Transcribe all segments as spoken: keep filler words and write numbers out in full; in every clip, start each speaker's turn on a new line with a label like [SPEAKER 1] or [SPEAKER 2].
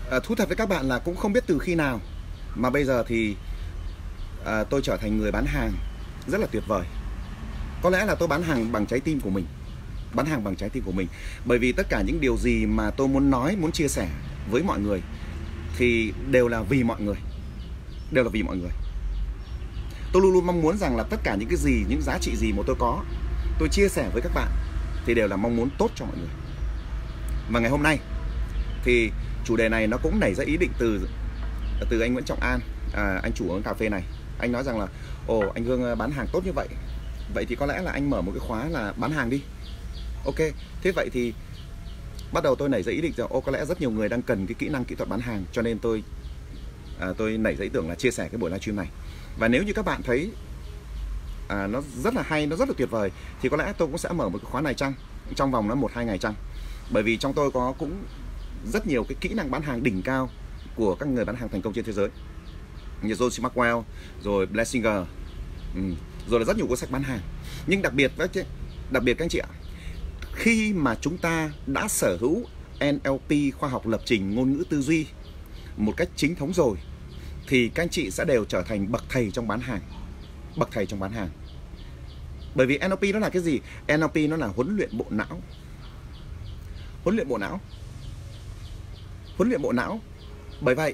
[SPEAKER 1] À, thú thật với các bạn là cũng không biết từ khi nào mà bây giờ thì à, tôi trở thành người bán hàng rất là tuyệt vời. Có lẽ là tôi bán hàng bằng trái tim của mình. Bán hàng bằng trái tim của mình. Bởi vì tất cả những điều gì mà tôi muốn nói, muốn chia sẻ với mọi người thì đều là vì mọi người. Đều là vì mọi người. Tôi luôn luôn mong muốn rằng là tất cả những cái gì, những giá trị gì mà tôi có, tôi chia sẻ với các bạn thì đều là mong muốn tốt cho mọi người. Và ngày hôm nay thì chủ đề này nó cũng nảy ra ý định từ từ anh Nguyễn Trọng An, à, anh chủ quán cà phê này. Anh nói rằng là ồ, anh Hương bán hàng tốt như vậy, vậy thì có lẽ là anh mở một cái khóa là bán hàng đi. Ok, thế vậy thì bắt đầu tôi nảy ra ý định rằng ô, có lẽ rất nhiều người đang cần cái kỹ năng kỹ thuật bán hàng, cho nên tôi à, tôi nảy ra ý tưởng là chia sẻ cái buổi livestream này. Và nếu như các bạn thấy à, nó rất là hay, nó rất là tuyệt vời, thì có lẽ tôi cũng sẽ mở một cái khóa này chăng trong vòng nó một hai ngày chăng. Bởi vì trong tôi có cũng rất nhiều cái kỹ năng bán hàng đỉnh cao của các người bán hàng thành công trên thế giới, như John Maxwell, rồi Blessinger, ừ, rồi là rất nhiều cuốn sách bán hàng. Nhưng đặc biệt đặc biệt các anh chị ạ, khi mà chúng ta đã sở hữu en lờ pê, khoa học lập trình ngôn ngữ tư duy, một cách chính thống rồi, thì các anh chị sẽ đều trở thành bậc thầy trong bán hàng. Bậc thầy trong bán hàng. Bởi vì en lờ pê nó là cái gì? en lờ pê nó là huấn luyện bộ não. Huấn luyện bộ não. Huấn luyện bộ não. Bởi vậy,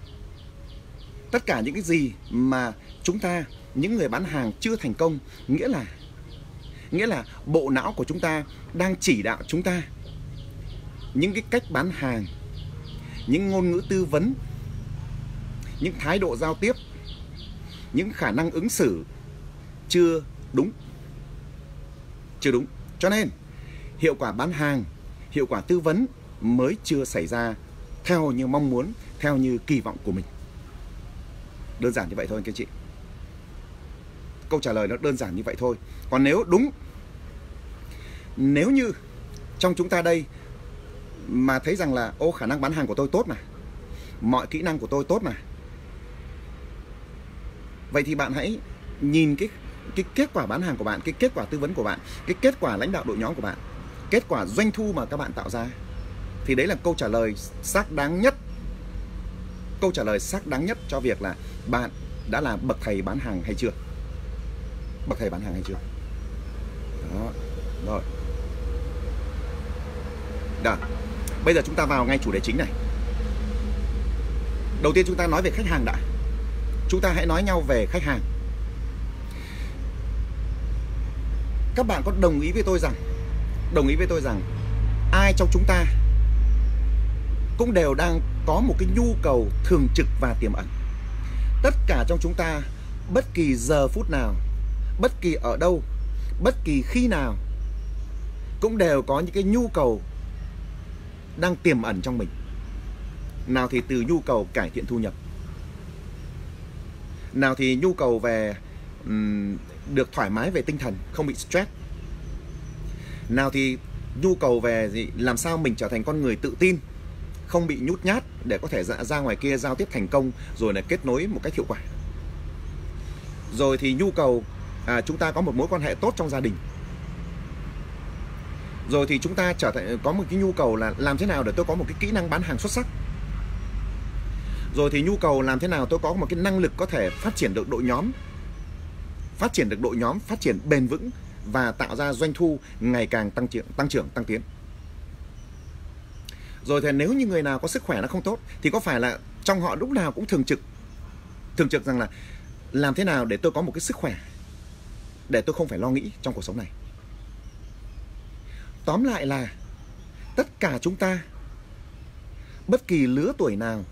[SPEAKER 1] tất cả những cái gì mà chúng ta, những người bán hàng chưa thành công, nghĩa là Nghĩa là bộ não của chúng ta đang chỉ đạo chúng ta những cái cách bán hàng, những ngôn ngữ tư vấn, những thái độ giao tiếp, những khả năng ứng xử chưa đúng. Chưa đúng. Cho nên hiệu quả bán hàng, hiệu quả tư vấn mới chưa xảy ra theo như mong muốn, theo như kỳ vọng của mình. Đơn giản như vậy thôi các chị. Câu trả lời nó đơn giản như vậy thôi. Còn nếu đúng, nếu như trong chúng ta đây mà thấy rằng là ô, khả năng bán hàng của tôi tốt mà, mọi kỹ năng của tôi tốt mà, vậy thì bạn hãy nhìn cái cái kết quả bán hàng của bạn, cái kết quả tư vấn của bạn, cái kết quả lãnh đạo đội nhóm của bạn, kết quả doanh thu mà các bạn tạo ra. Thì đấy là câu trả lời xác đáng nhất. Câu trả lời xác đáng nhất cho việc là bạn đã là bậc thầy bán hàng hay chưa. Bậc thầy bán hàng hay chưa. Đó. Rồi. Đó. Bây giờ chúng ta vào ngay chủ đề chính này. Đầu tiên chúng ta nói về khách hàng đã. Chúng ta hãy nói nhau về khách hàng. Các bạn có đồng ý với tôi rằng Đồng ý với tôi rằng ai trong chúng ta cũng đều đang có một cái nhu cầu thường trực và tiềm ẩn. Tất cả trong chúng ta, bất kỳ giờ phút nào, bất kỳ ở đâu, bất kỳ khi nào, cũng đều có những cái nhu cầu đang tiềm ẩn trong mình. Nào thì từ nhu cầu cải thiện thu nhập, nào thì nhu cầu về um, được thoải mái về tinh thần, không bị stress, nào thì nhu cầu về gì, làm sao mình trở thành con người tự tin, không bị nhút nhát để có thể ra, ra ngoài kia giao tiếp thành công, rồi là kết nối một cách hiệu quả. Rồi thì nhu cầu à, chúng ta có một mối quan hệ tốt trong gia đình. Rồi thì chúng ta trở thành có một cái nhu cầu là làm thế nào để tôi có một cái kỹ năng bán hàng xuất sắc. Rồi thì nhu cầu làm thế nào tôi có một cái năng lực có thể phát triển được đội nhóm, phát triển được đội nhóm, phát triển bền vững và tạo ra doanh thu ngày càng tăng trưởng, tăng trưởng, tăng tiến. Rồi thì nếu như người nào có sức khỏe nó không tốt thì có phải là trong họ lúc nào cũng thường trực thường trực rằng là làm thế nào để tôi có một cái sức khỏe để tôi không phải lo nghĩ trong cuộc sống này. Tóm lại là tất cả chúng ta, bất kỳ lứa tuổi nào,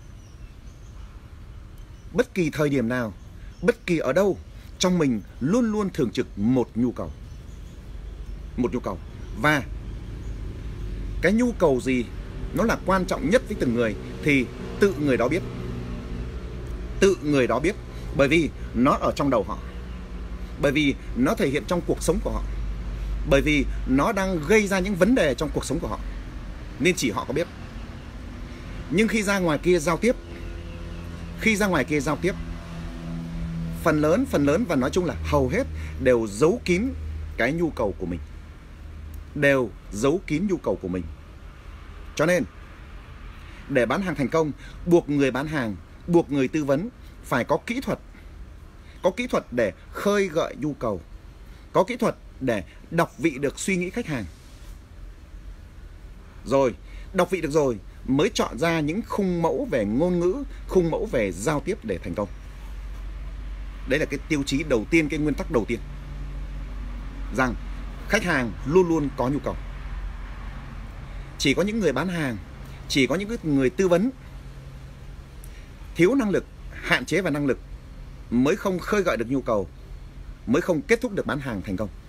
[SPEAKER 1] bất kỳ thời điểm nào, bất kỳ ở đâu, trong mình luôn luôn thường trực một nhu cầu. Một nhu cầu. Và cái nhu cầu gì nó là quan trọng nhất với từng người thì tự người đó biết. Tự người đó biết. Bởi vì nó ở trong đầu họ. Bởi vì nó thể hiện trong cuộc sống của họ. Bởi vì nó đang gây ra những vấn đề trong cuộc sống của họ. Nên chỉ họ có biết. Nhưng khi ra ngoài kia giao tiếp, Khi ra ngoài kia giao tiếp Phần lớn, phần lớn và nói chung là hầu hết đều giấu kín cái nhu cầu của mình. Đều giấu kín nhu cầu của mình. Cho nên để bán hàng thành công, buộc người bán hàng, buộc người tư vấn phải có kỹ thuật. Có kỹ thuật để khơi gợi nhu cầu. Có kỹ thuật để đọc vị được suy nghĩ khách hàng. Rồi, đọc vị được rồi mới chọn ra những khung mẫu về ngôn ngữ, khung mẫu về giao tiếp để thành công. Đấy là cái tiêu chí đầu tiên, cái nguyên tắc đầu tiên. Rằng khách hàng luôn luôn có nhu cầu. Chỉ có những người bán hàng, chỉ có những người tư vấn thiếu năng lực, hạn chế về năng lực mới không khơi gợi được nhu cầu, mới không kết thúc được bán hàng thành công.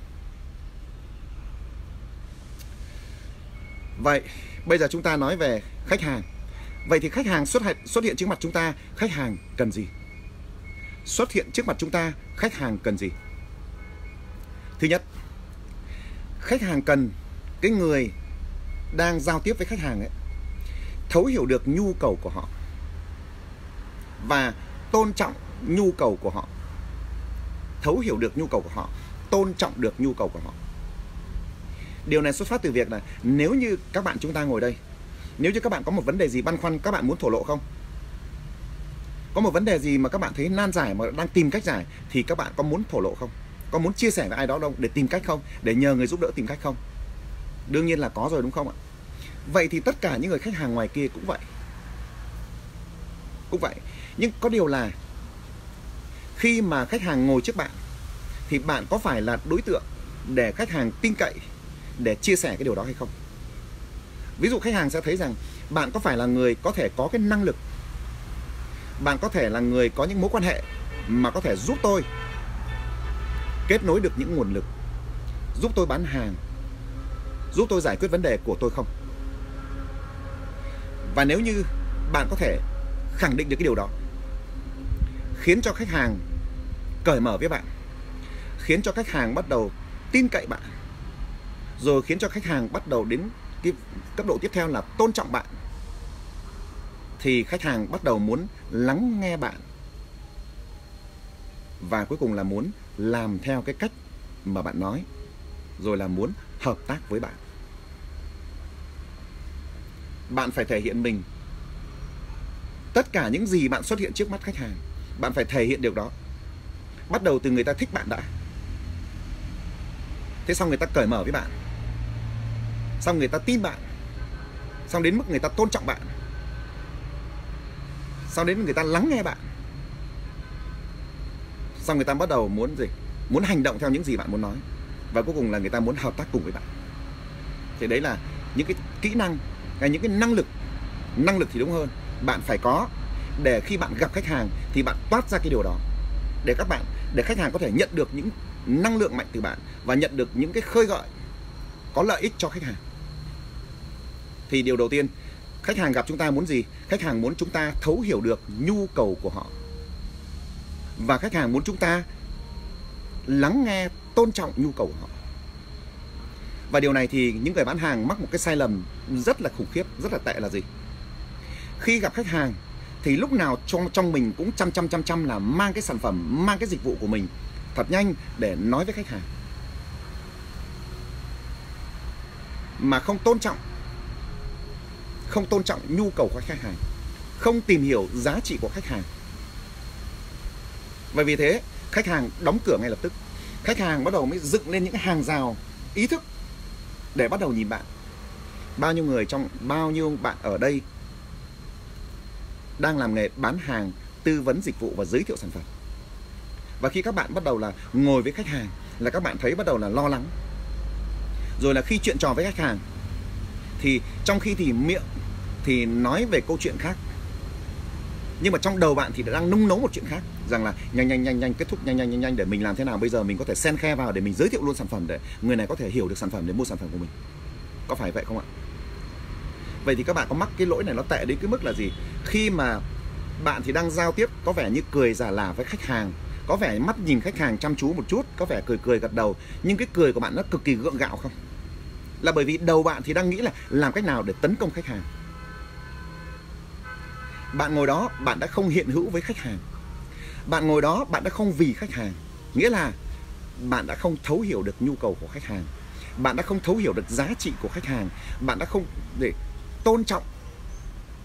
[SPEAKER 1] Vậy bây giờ chúng ta nói về khách hàng. Vậy thì khách hàng xuất hiện, xuất hiện trước mặt chúng ta, khách hàng cần gì? Xuất hiện trước mặt chúng ta, khách hàng cần gì? Thứ nhất, khách hàng cần cái người đang giao tiếp với khách hàng ấy thấu hiểu được nhu cầu của họ và tôn trọng nhu cầu của họ. Thấu hiểu được nhu cầu của họ, tôn trọng được nhu cầu của họ. Điều này xuất phát từ việc là nếu như các bạn chúng ta ngồi đây, nếu như các bạn có một vấn đề gì băn khoăn, các bạn muốn thổ lộ không? Có một vấn đề gì mà các bạn thấy nan giải mà đang tìm cách giải thì các bạn có muốn thổ lộ không? Có muốn chia sẻ với ai đó đâu để tìm cách không? Để nhờ người giúp đỡ tìm cách không? Đương nhiên là có rồi, đúng không ạ? Vậy thì tất cả những người khách hàng ngoài kia cũng vậy. Cũng vậy. Nhưng có điều là khi mà khách hàng ngồi trước bạn thì bạn có phải là đối tượng để khách hàng tin cậy để chia sẻ cái điều đó hay không? Ví dụ khách hàng sẽ thấy rằng bạn có phải là người có thể có cái năng lực, bạn có thể là người có những mối quan hệ mà có thể giúp tôi kết nối được những nguồn lực, giúp tôi bán hàng, giúp tôi giải quyết vấn đề của tôi không? Và nếu như bạn có thể khẳng định được cái điều đó, khiến cho khách hàng cởi mở với bạn, khiến cho khách hàng bắt đầu tin cậy bạn, rồi khiến cho khách hàng bắt đầu đến cái cấp độ tiếp theo là tôn trọng bạn, thì khách hàng bắt đầu muốn lắng nghe bạn và cuối cùng là muốn làm theo cái cách mà bạn nói, rồi là muốn hợp tác với bạn. Bạn phải thể hiện mình. Tất cả những gì bạn xuất hiện trước mắt khách hàng, bạn phải thể hiện điều đó. Bắt đầu từ người ta thích bạn đã. Thế xong người ta cởi mở với bạn, xong người ta tin bạn, xong đến mức người ta tôn trọng bạn, xong đến người ta lắng nghe bạn, xong người ta bắt đầu muốn gì? Muốn hành động theo những gì bạn muốn nói. Và cuối cùng là người ta muốn hợp tác cùng với bạn. Thì đấy là những cái kỹ năng, hay những cái năng lực. Năng lực thì đúng hơn, bạn phải có để khi bạn gặp khách hàng thì bạn toát ra cái điều đó, để các bạn, để khách hàng có thể nhận được những năng lượng mạnh từ bạn và nhận được những cái khơi gợi có lợi ích cho khách hàng. Thì điều đầu tiên, khách hàng gặp chúng ta muốn gì? Khách hàng muốn chúng ta thấu hiểu được nhu cầu của họ, và khách hàng muốn chúng ta lắng nghe, tôn trọng nhu cầu của họ. Và điều này thì những người bán hàng mắc một cái sai lầm rất là khủng khiếp, rất là tệ là gì? Khi gặp khách hàng thì lúc nào trong, trong mình cũng chăm chăm chăm chăm là mang cái sản phẩm, mang cái dịch vụ của mình thật nhanh để nói với khách hàng, mà không tôn trọng, không tôn trọng nhu cầu của khách hàng, không tìm hiểu giá trị của khách hàng. Và vì thế khách hàng đóng cửa ngay lập tức. Khách hàng bắt đầu mới dựng lên những hàng rào ý thức để bắt đầu nhìn bạn. Bao nhiêu người trong, bao nhiêu bạn ở đây đang làm nghề bán hàng, tư vấn dịch vụ và giới thiệu sản phẩm. Và khi các bạn bắt đầu là ngồi với khách hàng là các bạn thấy bắt đầu là lo lắng. Rồi là khi chuyện trò với khách hàng thì trong khi thì miệng thì nói về câu chuyện khác, nhưng mà trong đầu bạn thì đang nung nấu một chuyện khác, rằng là nhanh nhanh nhanh nhanh kết thúc nhanh nhanh nhanh nhanh để mình làm thế nào bây giờ mình có thể xen khe vào để mình giới thiệu luôn sản phẩm, để người này có thể hiểu được sản phẩm để mua sản phẩm của mình. Có phải vậy không ạ? Vậy thì các bạn có mắc cái lỗi này nó tệ đến cái mức là gì? Khi mà bạn thì đang giao tiếp có vẻ như cười giả lả với khách hàng, có vẻ mắt nhìn khách hàng chăm chú một chút, có vẻ cười cười gật đầu, nhưng cái cười của bạn nó cực kỳ gượng gạo không? Là bởi vì đầu bạn thì đang nghĩ là làm cách nào để tấn công khách hàng. Bạn ngồi đó, bạn đã không hiện hữu với khách hàng. Bạn ngồi đó, bạn đã không vì khách hàng. Nghĩa là bạn đã không thấu hiểu được nhu cầu của khách hàng. Bạn đã không thấu hiểu được giá trị của khách hàng. Bạn đã không để tôn trọng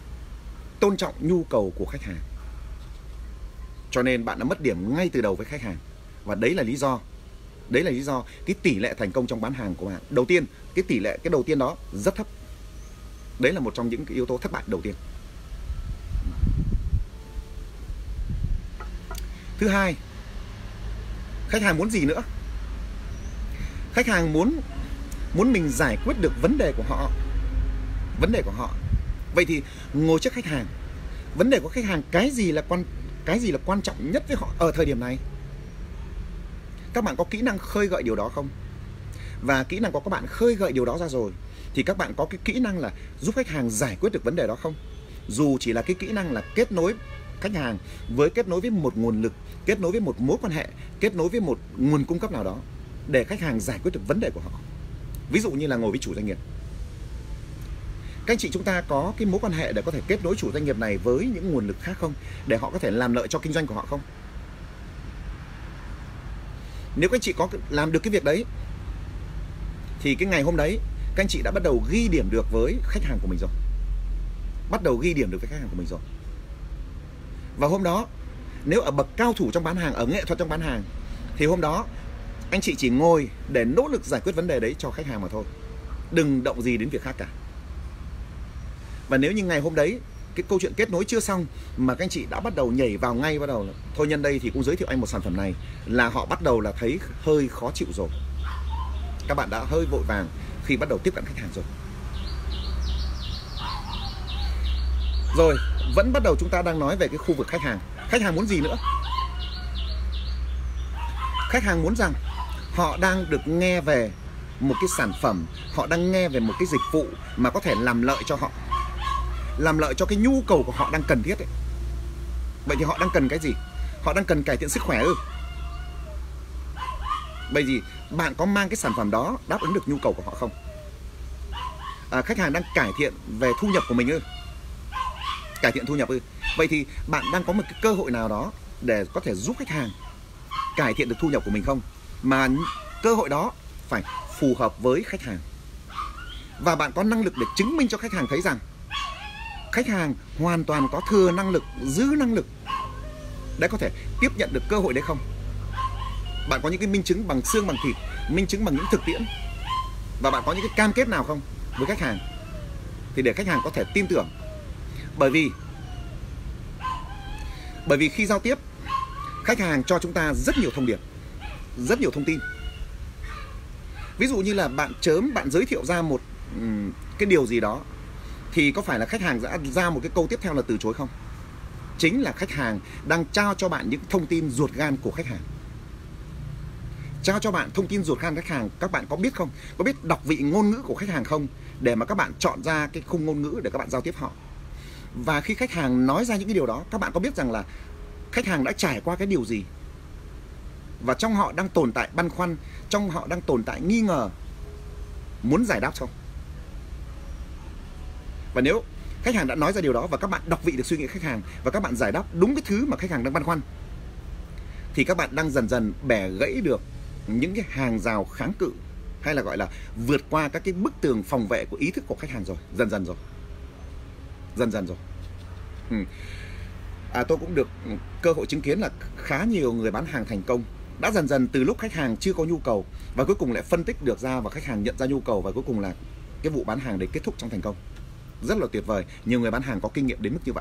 [SPEAKER 1] tôn trọng nhu cầu của khách hàng. Cho nên bạn đã mất điểm ngay từ đầu với khách hàng. Và đấy là lý do Đấy là lý do cái tỷ lệ thành công trong bán hàng của bạn. Đầu tiên, cái tỷ lệ cái đầu tiên đó rất thấp. Đấy là một trong những cái yếu tố thất bại đầu tiên. Thứ hai, khách hàng muốn gì nữa? Khách hàng muốn muốn mình giải quyết được vấn đề của họ. Vấn đề của họ. Vậy thì ngồi trước khách hàng, vấn đề của khách hàng cái gì là quan cái gì là quan trọng nhất với họ ở thời điểm này? Các bạn có kỹ năng khơi gợi điều đó không? Và kỹ năng của các bạn khơi gợi điều đó ra rồi thì các bạn có cái kỹ năng là giúp khách hàng giải quyết được vấn đề đó không? Dù chỉ là cái kỹ năng là kết nối khách hàng với kết nối với một nguồn lực, kết nối với một mối quan hệ, kết nối với một nguồn cung cấp nào đó để khách hàng giải quyết được vấn đề của họ. Ví dụ như là ngồi với chủ doanh nghiệp. Các anh chị chúng ta có cái mối quan hệ để có thể kết nối chủ doanh nghiệp này với những nguồn lực khác không? Để họ có thể làm lợi cho kinh doanh của họ không? Nếu các anh chị có làm được cái việc đấy thì cái ngày hôm đấy các anh chị đã bắt đầu ghi điểm được với khách hàng của mình rồi. Bắt đầu ghi điểm được với khách hàng của mình rồi. Và hôm đó, nếu ở bậc cao thủ trong bán hàng, ở nghệ thuật trong bán hàng, thì hôm đó anh chị chỉ ngồi để nỗ lực giải quyết vấn đề đấy cho khách hàng mà thôi. Đừng động gì đến việc khác cả. Và nếu như ngày hôm đấy cái câu chuyện kết nối chưa xong mà các anh chị đã bắt đầu nhảy vào ngay, bắt đầu là thôi nhân đây thì cũng giới thiệu anh một sản phẩm này, là họ bắt đầu là thấy hơi khó chịu rồi. Các bạn đã hơi vội vàng khi bắt đầu tiếp cận khách hàng rồi. Rồi, vẫn bắt đầu chúng ta đang nói về cái khu vực khách hàng. Khách hàng muốn gì nữa? Khách hàng muốn rằng họ đang được nghe về một cái sản phẩm, họ đang nghe về một cái dịch vụ mà có thể làm lợi cho họ, làm lợi cho cái nhu cầu của họ đang cần thiết ấy. Vậy thì họ đang cần cái gì? Họ đang cần cải thiện sức khỏe ư? Bởi vì bạn có mang cái sản phẩm đó đáp ứng được nhu cầu của họ không? À, khách hàng đang cải thiện về thu nhập của mình ư? Cải thiện thu nhập ư? Vậy thì bạn đang có một cái cơ hội nào đó để có thể giúp khách hàng cải thiện được thu nhập của mình không? Mà cơ hội đó phải phù hợp với khách hàng. Và bạn có năng lực để chứng minh cho khách hàng thấy rằng khách hàng hoàn toàn có thừa năng lực, dư năng lực để có thể tiếp nhận được cơ hội đấy không? Bạn có những cái minh chứng bằng xương bằng thịt, minh chứng bằng những thực tiễn, và bạn có những cái cam kết nào không với khách hàng thì để khách hàng có thể tin tưởng. Bởi vì Bởi vì khi giao tiếp, khách hàng cho chúng ta rất nhiều thông điệp, rất nhiều thông tin. Ví dụ như là bạn chớm, bạn giới thiệu ra một um, cái điều gì đó, thì có phải là khách hàng đã ra một cái câu tiếp theo là từ chối không? Chính là khách hàng đang trao cho bạn những thông tin ruột gan của khách hàng. Trao cho bạn thông tin ruột gan khách hàng. Các bạn có biết không? Có biết đọc vị ngôn ngữ của khách hàng không? Để mà các bạn chọn ra cái khung ngôn ngữ để các bạn giao tiếp họ. Và khi khách hàng nói ra những cái điều đó, các bạn có biết rằng là khách hàng đã trải qua cái điều gì? Và trong họ đang tồn tại băn khoăn, trong họ đang tồn tại nghi ngờ, muốn giải đáp không? Và nếu khách hàng đã nói ra điều đó và các bạn đọc vị được suy nghĩ khách hàng và các bạn giải đáp đúng cái thứ mà khách hàng đang băn khoăn, thì các bạn đang dần dần bẻ gãy được những cái hàng rào kháng cự, hay là gọi là vượt qua các cái bức tường phòng vệ của ý thức của khách hàng rồi, dần dần rồi, dần dần rồi. Ừ. À, tôi cũng được cơ hội chứng kiến là khá nhiều người bán hàng thành công đã dần dần từ lúc khách hàng chưa có nhu cầu và cuối cùng lại phân tích được ra và khách hàng nhận ra nhu cầu, và cuối cùng là cái vụ bán hàng đấy kết thúc trong thành công. Rất là tuyệt vời. Nhiều người bán hàng có kinh nghiệm đến mức như vậy.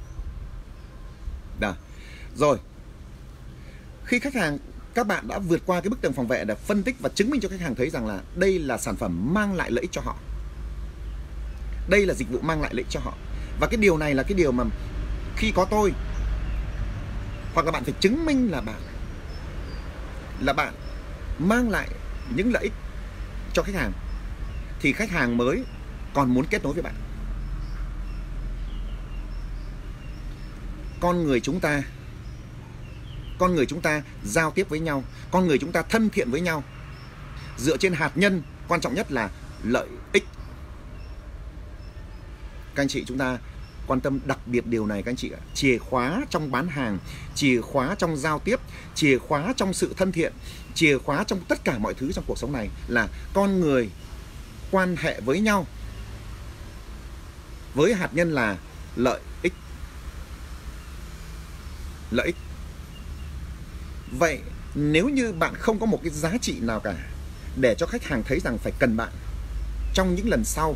[SPEAKER 1] Đó. Rồi, khi khách hàng, các bạn đã vượt qua cái bức tường phòng vệ để phân tích và chứng minh cho khách hàng thấy rằng là đây là sản phẩm mang lại lợi ích cho họ, đây là dịch vụ mang lại lợi ích cho họ. Và cái điều này là cái điều mà khi có tôi, hoặc là bạn phải chứng minh là bạn là bạn mang lại những lợi ích cho khách hàng, thì khách hàng mới còn muốn kết nối với bạn. Con người chúng ta Con người chúng ta giao tiếp với nhau, con người chúng ta thân thiện với nhau dựa trên hạt nhân quan trọng nhất là lợi ích. Các anh chị chúng ta quan tâm đặc biệt điều này các anh chị ạ. Chìa khóa trong bán hàng, chìa khóa trong giao tiếp, chìa khóa trong sự thân thiện, chìa khóa trong tất cả mọi thứ trong cuộc sống này là con người quan hệ với nhau với hạt nhân là lợi ích. lợi ích. Vậy nếu như bạn không có một cái giá trị nào cả để cho khách hàng thấy rằng phải cần bạn trong những lần sau,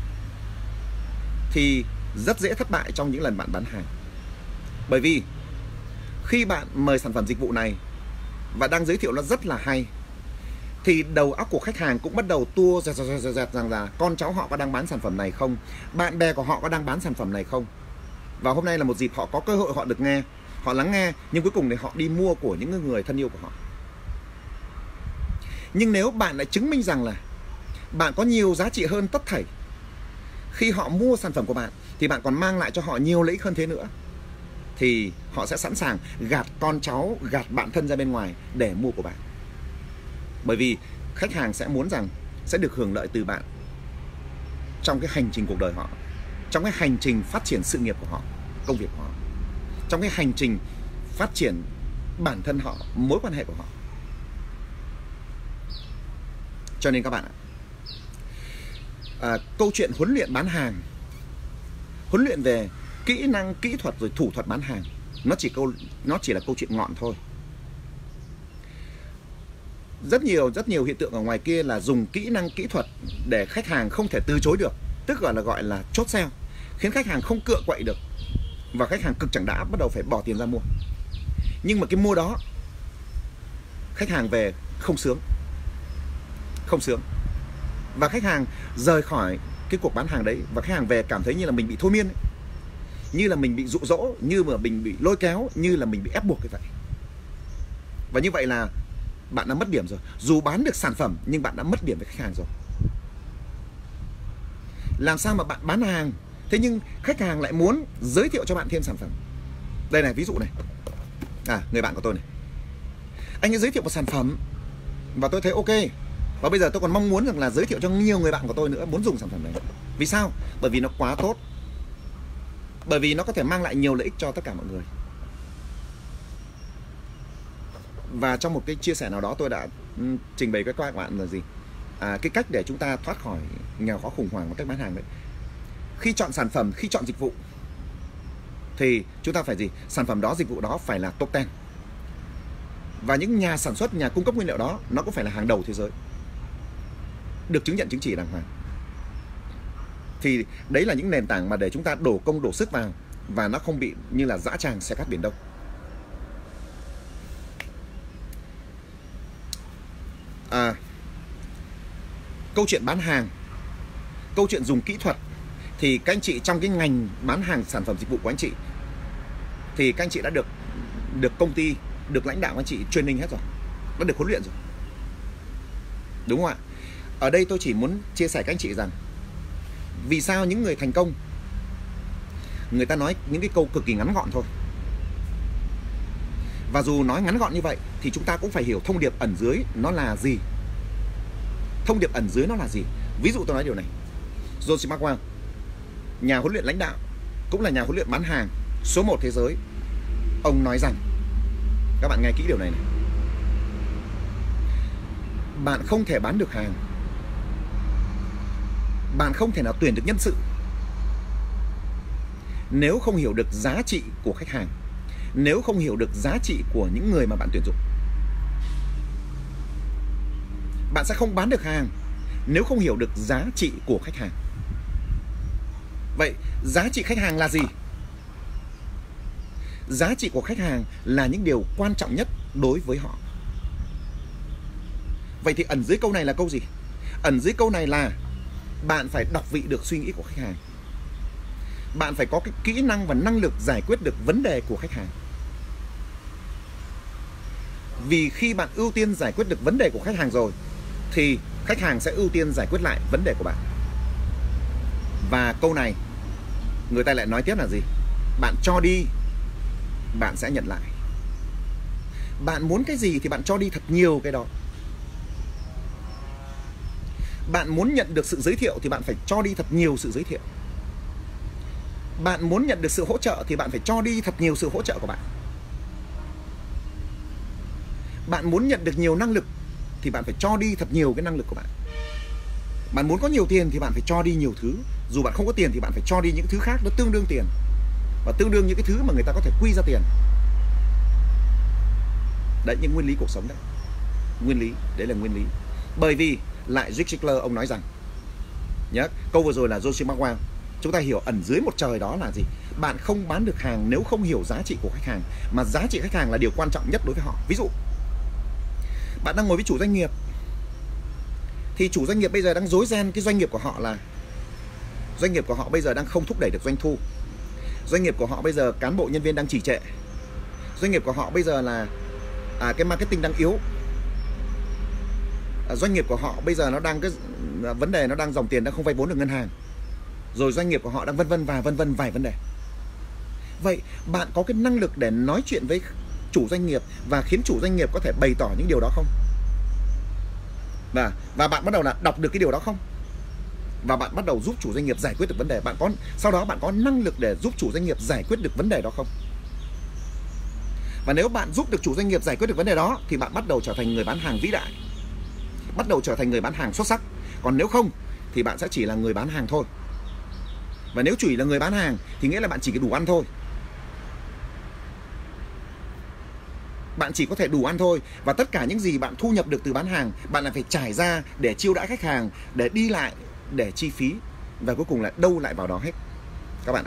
[SPEAKER 1] thì rất dễ thất bại trong những lần bạn bán hàng. Bởi vì khi bạn mời sản phẩm dịch vụ này và đang giới thiệu nó rất là hay, thì đầu óc của khách hàng cũng bắt đầu tua dẹt dẹt dẹt dẹt rằng là con cháu họ có đang bán sản phẩm này không, bạn bè của họ có đang bán sản phẩm này không. Và hôm nay là một dịp họ có cơ hội họ được nghe, họ lắng nghe, nhưng cuối cùng thì họ đi mua của những người thân yêu của họ. Nhưng nếu bạn lại chứng minh rằng là bạn có nhiều giá trị hơn tất thảy, khi họ mua sản phẩm của bạn thì bạn còn mang lại cho họ nhiều lợi ích hơn thế nữa, thì họ sẽ sẵn sàng gạt con cháu, gạt bạn thân ra bên ngoài để mua của bạn. Bởi vì khách hàng sẽ muốn rằng sẽ được hưởng lợi từ bạn trong cái hành trình cuộc đời họ, trong cái hành trình phát triển sự nghiệp của họ, công việc của họ, trong cái hành trình phát triển bản thân họ, mối quan hệ của họ. Cho nên các bạn ạ, à, câu chuyện huấn luyện bán hàng, huấn luyện về kỹ năng, kỹ thuật rồi thủ thuật bán hàng, nó chỉ câu nó chỉ là câu chuyện ngọn thôi. Rất nhiều rất nhiều hiện tượng ở ngoài kia là dùng kỹ năng, kỹ thuật để khách hàng không thể từ chối được, tức gọi là gọi là chốt sale, khiến khách hàng không cựa quậy được và khách hàng cực chẳng đã bắt đầu phải bỏ tiền ra mua. Nhưng mà cái mua đó khách hàng về không sướng, không sướng và khách hàng rời khỏi cái cuộc bán hàng đấy, và khách hàng về cảm thấy như là mình bị thôi miên ấy, như là mình bị dụ dỗ, như là mình bị lôi kéo, như là mình bị ép buộc như vậy. Và như vậy là bạn đã mất điểm rồi. Dù bán được sản phẩm nhưng bạn đã mất điểm với khách hàng rồi. Làm sao mà bạn bán hàng thế nhưng khách hàng lại muốn giới thiệu cho bạn thêm sản phẩm? Đây này, ví dụ này. À, người bạn của tôi này, anh ấy giới thiệu một sản phẩm và tôi thấy ok, và bây giờ tôi còn mong muốn rằng là giới thiệu cho nhiều người bạn của tôi nữa muốn dùng sản phẩm này. Vì sao? Bởi vì nó quá tốt, bởi vì nó có thể mang lại nhiều lợi ích cho tất cả mọi người. Và trong một cái chia sẻ nào đó tôi đã trình bày với các bạn là gì? À, cái cách để chúng ta thoát khỏi nghèo khó khủng hoảng một cách bán hàng đấy. Khi chọn sản phẩm, khi chọn dịch vụ thì chúng ta phải gì? Sản phẩm đó, dịch vụ đó phải là top ten. Và những nhà sản xuất, nhà cung cấp nguyên liệu đó nó cũng phải là hàng đầu thế giới, được chứng nhận chứng chỉ đàng hoàng. Thì đấy là những nền tảng mà để chúng ta đổ công đổ sức vào và nó không bị như là dã tràng xe cát biển Đông. À, câu chuyện bán hàng, câu chuyện dùng kỹ thuật thì các anh chị trong cái ngành bán hàng sản phẩm dịch vụ của anh chị thì các anh chị đã được được công ty, được lãnh đạo anh chị training hết rồi, đã được huấn luyện rồi, đúng không ạ? Ở đây tôi chỉ muốn chia sẻ các anh chị rằng vì sao những người thành công người ta nói những cái câu cực kỳ ngắn gọn thôi. Và dù nói ngắn gọn như vậy thì chúng ta cũng phải hiểu thông điệp ẩn dưới nó là gì. Thông điệp ẩn dưới nó là gì? Ví dụ tôi nói điều này. John C. Maxwell, nhà huấn luyện lãnh đạo, cũng là nhà huấn luyện bán hàng số một thế giới. Ông nói rằng, các bạn nghe kỹ điều này này, bạn không thể bán được hàng, bạn không thể nào tuyển được nhân sự nếu không hiểu được giá trị của khách hàng, nếu không hiểu được giá trị của những người mà bạn tuyển dụng. Bạn sẽ không bán được hàng nếu không hiểu được giá trị của khách hàng. Vậy giá trị khách hàng là gì? Giá trị của khách hàng là những điều quan trọng nhất đối với họ. Vậy thì ẩn dưới câu này là câu gì? Ẩn dưới câu này là bạn phải đọc vị được suy nghĩ của khách hàng. Bạn phải có cái kỹ năng và năng lực giải quyết được vấn đề của khách hàng. Vì khi bạn ưu tiên giải quyết được vấn đề của khách hàng rồi thì khách hàng sẽ ưu tiên giải quyết lại vấn đề của bạn. Và câu này người ta lại nói tiếp là gì? Bạn cho đi, bạn sẽ nhận lại. Bạn muốn cái gì thì bạn cho đi thật nhiều cái đó. Bạn muốn nhận được sự giới thiệu thì bạn phải cho đi thật nhiều sự giới thiệu. Bạn muốn nhận được sự hỗ trợ thì bạn phải cho đi thật nhiều sự hỗ trợ của bạn. Bạn muốn nhận được nhiều năng lực thì bạn phải cho đi thật nhiều cái năng lực của bạn. Bạn muốn có nhiều tiền thì bạn phải cho đi nhiều thứ. Dù bạn không có tiền thì bạn phải cho đi những thứ khác nó tương đương tiền và tương đương những cái thứ mà người ta có thể quy ra tiền. Đấy, những nguyên lý cuộc sống đấy. Nguyên lý, đấy là nguyên lý. Bởi vì lại Zig Ziglar ông nói rằng, nhớ, câu vừa rồi là Joseph McWell. Chúng ta hiểu ẩn dưới một trời đó là gì? Bạn không bán được hàng nếu không hiểu giá trị của khách hàng, mà giá trị khách hàng là điều quan trọng nhất đối với họ. Ví dụ, bạn đang ngồi với chủ doanh nghiệp, thì chủ doanh nghiệp bây giờ đang rối ren cái doanh nghiệp của họ là doanh nghiệp của họ bây giờ đang không thúc đẩy được doanh thu. Doanh nghiệp của họ bây giờ cán bộ nhân viên đang trì trệ. Doanh nghiệp của họ bây giờ là à, cái marketing đang yếu. À, doanh nghiệp của họ bây giờ nó đang cái à, vấn đề nó đang dòng tiền đang không vay vốn được ngân hàng. Rồi doanh nghiệp của họ đang vân vân và vân vân vài vấn đề. Vậy bạn có cái năng lực để nói chuyện với chủ doanh nghiệp và khiến chủ doanh nghiệp có thể bày tỏ những điều đó không? Và, và bạn bắt đầu là đọc được cái điều đó không? Và bạn bắt đầu giúp chủ doanh nghiệp giải quyết được vấn đề. Bạn có sau đó bạn có năng lực để giúp chủ doanh nghiệp giải quyết được vấn đề đó không? Và nếu bạn giúp được chủ doanh nghiệp giải quyết được vấn đề đó thì bạn bắt đầu trở thành người bán hàng vĩ đại, bắt đầu trở thành người bán hàng xuất sắc. Còn nếu không thì bạn sẽ chỉ là người bán hàng thôi. Và nếu chỉ là người bán hàng thì nghĩa là bạn chỉ đủ ăn thôi. Bạn chỉ có thể đủ ăn thôi. Và tất cả những gì bạn thu nhập được từ bán hàng, bạn lại phải trải ra để chiêu đãi khách hàng, để đi lại, để chi phí. Và cuối cùng là đâu lại vào đó hết các bạn ạ.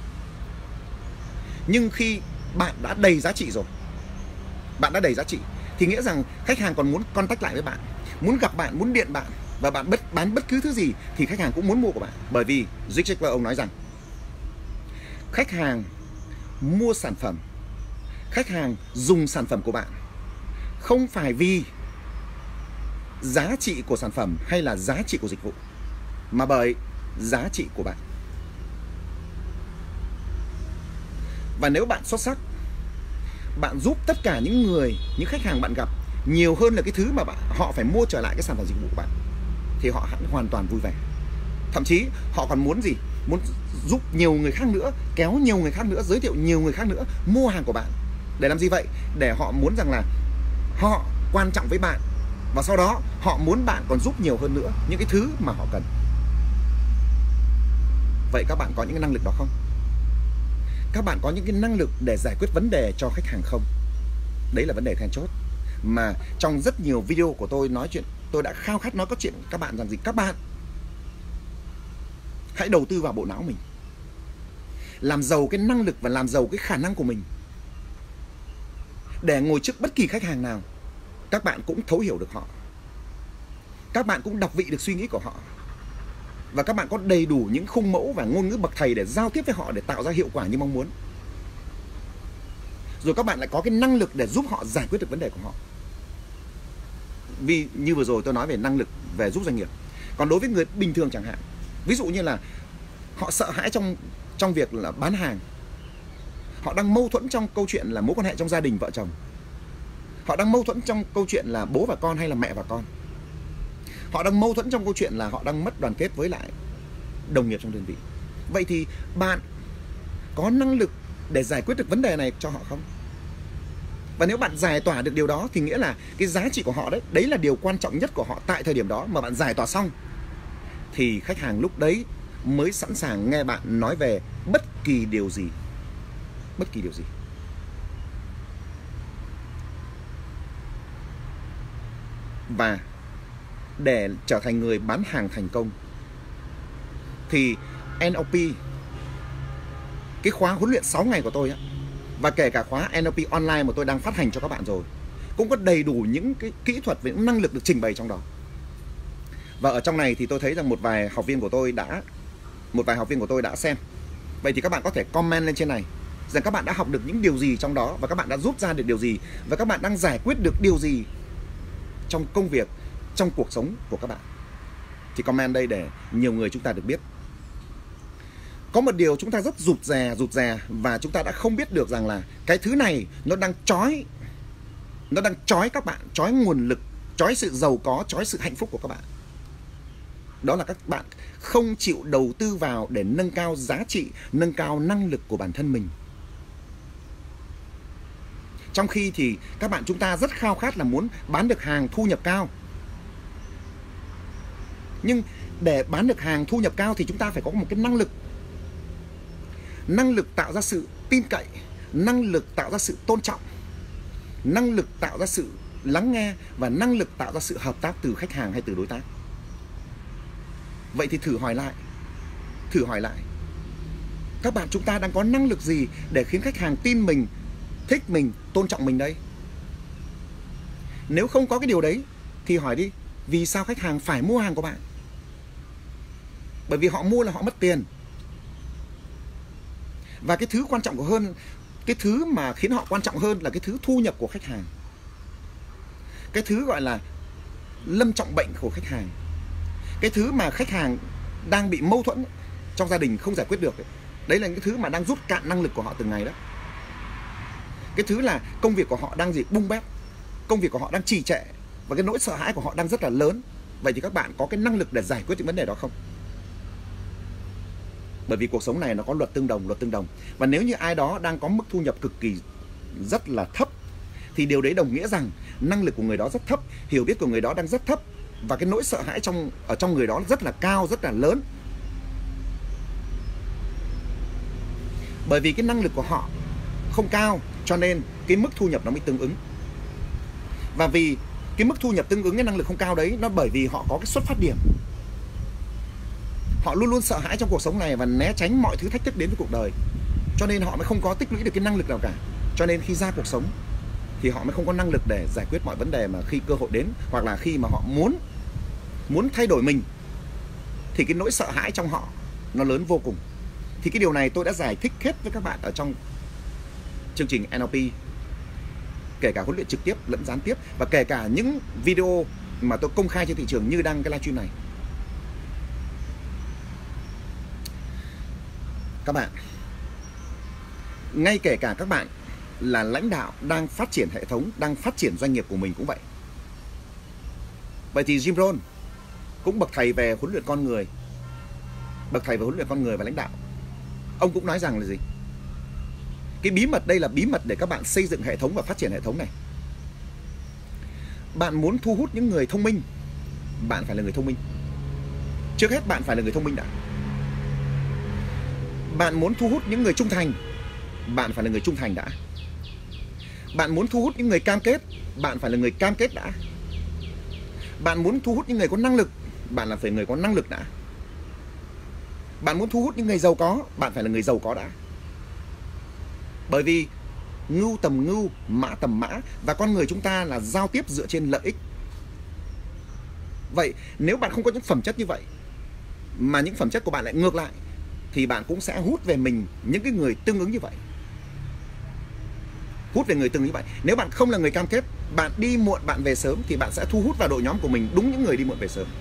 [SPEAKER 1] Nhưng khi bạn đã đầy giá trị rồi, bạn đã đầy giá trị thì nghĩa rằng khách hàng còn muốn contact lại với bạn, muốn gặp bạn, muốn điện bạn, và bạn bất, bán bất cứ thứ gì thì khách hàng cũng muốn mua của bạn. Bởi vì Zig Ziglar ông nói rằng khách hàng mua sản phẩm, khách hàng dùng sản phẩm của bạn không phải vì giá trị của sản phẩm hay là giá trị của dịch vụ, mà bởi giá trị của bạn. Và nếu bạn xuất sắc, bạn giúp tất cả những người, những khách hàng bạn gặp nhiều hơn là cái thứ mà bạn, họ phải mua trở lại cái sản phẩm dịch vụ của bạn, thì họ hẳn hoàn toàn vui vẻ. Thậm chí họ còn muốn gì? Muốn giúp nhiều người khác nữa, kéo nhiều người khác nữa, giới thiệu nhiều người khác nữa mua hàng của bạn. Để làm gì vậy? Để họ muốn rằng là họ quan trọng với bạn, và sau đó họ muốn bạn còn giúp nhiều hơn nữa những cái thứ mà họ cần. Vậy các bạn có những cái năng lực đó không? Các bạn có những cái năng lực để giải quyết vấn đề cho khách hàng không? Đấy là vấn đề then chốt mà trong rất nhiều video của tôi nói chuyện, tôi đã khao khát nói có chuyện các bạn rằng gì? Các bạn hãy đầu tư vào bộ não mình, làm giàu cái năng lực và làm giàu cái khả năng của mình, để ngồi trước bất kỳ khách hàng nào, các bạn cũng thấu hiểu được họ, các bạn cũng đọc vị được suy nghĩ của họ, và các bạn có đầy đủ những khung mẫu và ngôn ngữ bậc thầy để giao tiếp với họ, để tạo ra hiệu quả như mong muốn. Rồi các bạn lại có cái năng lực để giúp họ giải quyết được vấn đề của họ. Vì như vừa rồi tôi nói về năng lực về giúp doanh nghiệp. Còn đối với người bình thường chẳng hạn, ví dụ như là họ sợ hãi trong trong việc là bán hàng, họ đang mâu thuẫn trong câu chuyện là mối quan hệ trong gia đình vợ chồng, họ đang mâu thuẫn trong câu chuyện là bố và con hay là mẹ và con, họ đang mâu thuẫn trong câu chuyện là họ đang mất đoàn kết với lại đồng nghiệp trong đơn vị. Vậy thì bạn có năng lực để giải quyết được vấn đề này cho họ không? Và nếu bạn giải tỏa được điều đó thì nghĩa là cái giá trị của họ đấy, đấy là điều quan trọng nhất của họ tại thời điểm đó, mà bạn giải tỏa xong thì khách hàng lúc đấy mới sẵn sàng nghe bạn nói về bất kỳ điều gì. Bất kỳ điều gì. Và để trở thành người bán hàng thành công thì en lờ pê, cái khóa huấn luyện sáu ngày của tôi á, và kể cả khóa en lờ pê online mà tôi đang phát hành cho các bạn rồi, cũng có đầy đủ những cái kỹ thuật và những năng lực được trình bày trong đó. Và ở trong này thì tôi thấy rằng một vài học viên của tôi đã một vài học viên của tôi đã xem. Vậy thì các bạn có thể comment lên trên này rằng các bạn đã học được những điều gì trong đó, và các bạn đã rút ra được điều gì, và các bạn đang giải quyết được điều gì trong công việc, trong cuộc sống của các bạn. Thì comment đây để nhiều người chúng ta được biết. Có một điều chúng ta rất rụt rè, rụt rè và chúng ta đã không biết được rằng là cái thứ này nó đang trói, nó đang trói các bạn, trói nguồn lực, trói sự giàu có, trói sự hạnh phúc của các bạn. Đó là các bạn không chịu đầu tư vào để nâng cao giá trị, nâng cao năng lực của bản thân mình. Trong khi thì các bạn chúng ta rất khao khát là muốn bán được hàng thu nhập cao. Nhưng để bán được hàng thu nhập cao thì chúng ta phải có một cái năng lực. Năng lực tạo ra sự tin cậy, năng lực tạo ra sự tôn trọng, năng lực tạo ra sự lắng nghe và năng lực tạo ra sự hợp tác từ khách hàng hay từ đối tác. Vậy thì thử hỏi lại, thử hỏi lại, các bạn chúng ta đang có năng lực gì để khiến khách hàng tin mình, thích mình, tôn trọng mình đây? Nếu không có cái điều đấy thì hỏi đi, vì sao khách hàng phải mua hàng của bạn? Bởi vì họ mua là họ mất tiền. Và cái thứ quan trọng của hơn, cái thứ mà khiến họ quan trọng hơn là cái thứ thu nhập của khách hàng. Cái thứ gọi là lâm trọng bệnh của khách hàng. Cái thứ mà khách hàng đang bị mâu thuẫn trong gia đình không giải quyết được. Đấy là những cái thứ mà đang rút cạn năng lực của họ từng ngày đó. Cái thứ là công việc của họ đang gì bung bét, công việc của họ đang trì trệ và cái nỗi sợ hãi của họ đang rất là lớn. Vậy thì các bạn có cái năng lực để giải quyết những vấn đề đó không? Bởi vì cuộc sống này nó có luật tương đồng, luật tương đồng. Và nếu như ai đó đang có mức thu nhập cực kỳ rất là thấp thì điều đấy đồng nghĩa rằng năng lực của người đó rất thấp, hiểu biết của người đó đang rất thấp và cái nỗi sợ hãi trong ở trong người đó rất là cao, rất là lớn. Bởi vì cái năng lực của họ không cao cho nên cái mức thu nhập nó mới tương ứng. Và vì cái mức thu nhập tương ứng cái năng lực không cao đấy, nó bởi vì họ có cái xuất phát điểm. Họ luôn luôn sợ hãi trong cuộc sống này và né tránh mọi thứ thách thức đến với cuộc đời. Cho nên họ mới không có tích lũy được cái năng lực nào cả. Cho nên khi ra cuộc sống thì họ mới không có năng lực để giải quyết mọi vấn đề mà khi cơ hội đến, hoặc là khi mà họ muốn muốn thay đổi mình thì cái nỗi sợ hãi trong họ nó lớn vô cùng. Thì cái điều này tôi đã giải thích hết với các bạn ở trong chương trình en lờ pê, kể cả huấn luyện trực tiếp lẫn gián tiếp, và kể cả những video mà tôi công khai trên thị trường như đăng cái livestream này. Các bạn, ngay kể cả các bạn là lãnh đạo đang phát triển hệ thống, đang phát triển doanh nghiệp của mình cũng vậy. Vậy thì Jim Rohn cũng bậc thầy về huấn luyện con người, bậc thầy về huấn luyện con người và lãnh đạo. Ông cũng nói rằng là gì? Cái bí mật đây là bí mật để các bạn xây dựng hệ thống và phát triển hệ thống này. Bạn muốn thu hút những người thông minh, bạn phải là người thông minh. Trước hết bạn phải là người thông minh đã. Bạn muốn thu hút những người trung thành, bạn phải là người trung thành đã. Bạn muốn thu hút những người cam kết, bạn phải là người cam kết đã. Bạn muốn thu hút những người có năng lực, bạn là phải người có năng lực đã. Bạn muốn thu hút những người giàu có, bạn phải là người giàu có đã. Bởi vì ngưu tầm ngưu, mã tầm mã, và con người chúng ta là giao tiếp dựa trên lợi ích. Vậy nếu bạn không có những phẩm chất như vậy, mà những phẩm chất của bạn lại ngược lại, thì bạn cũng sẽ hút về mình những cái người tương ứng như vậy. Hút về người tương ứng như vậy. Nếu bạn không là người cam kết, bạn đi muộn bạn về sớm, thì bạn sẽ thu hút vào đội nhóm của mình đúng những người đi muộn về sớm.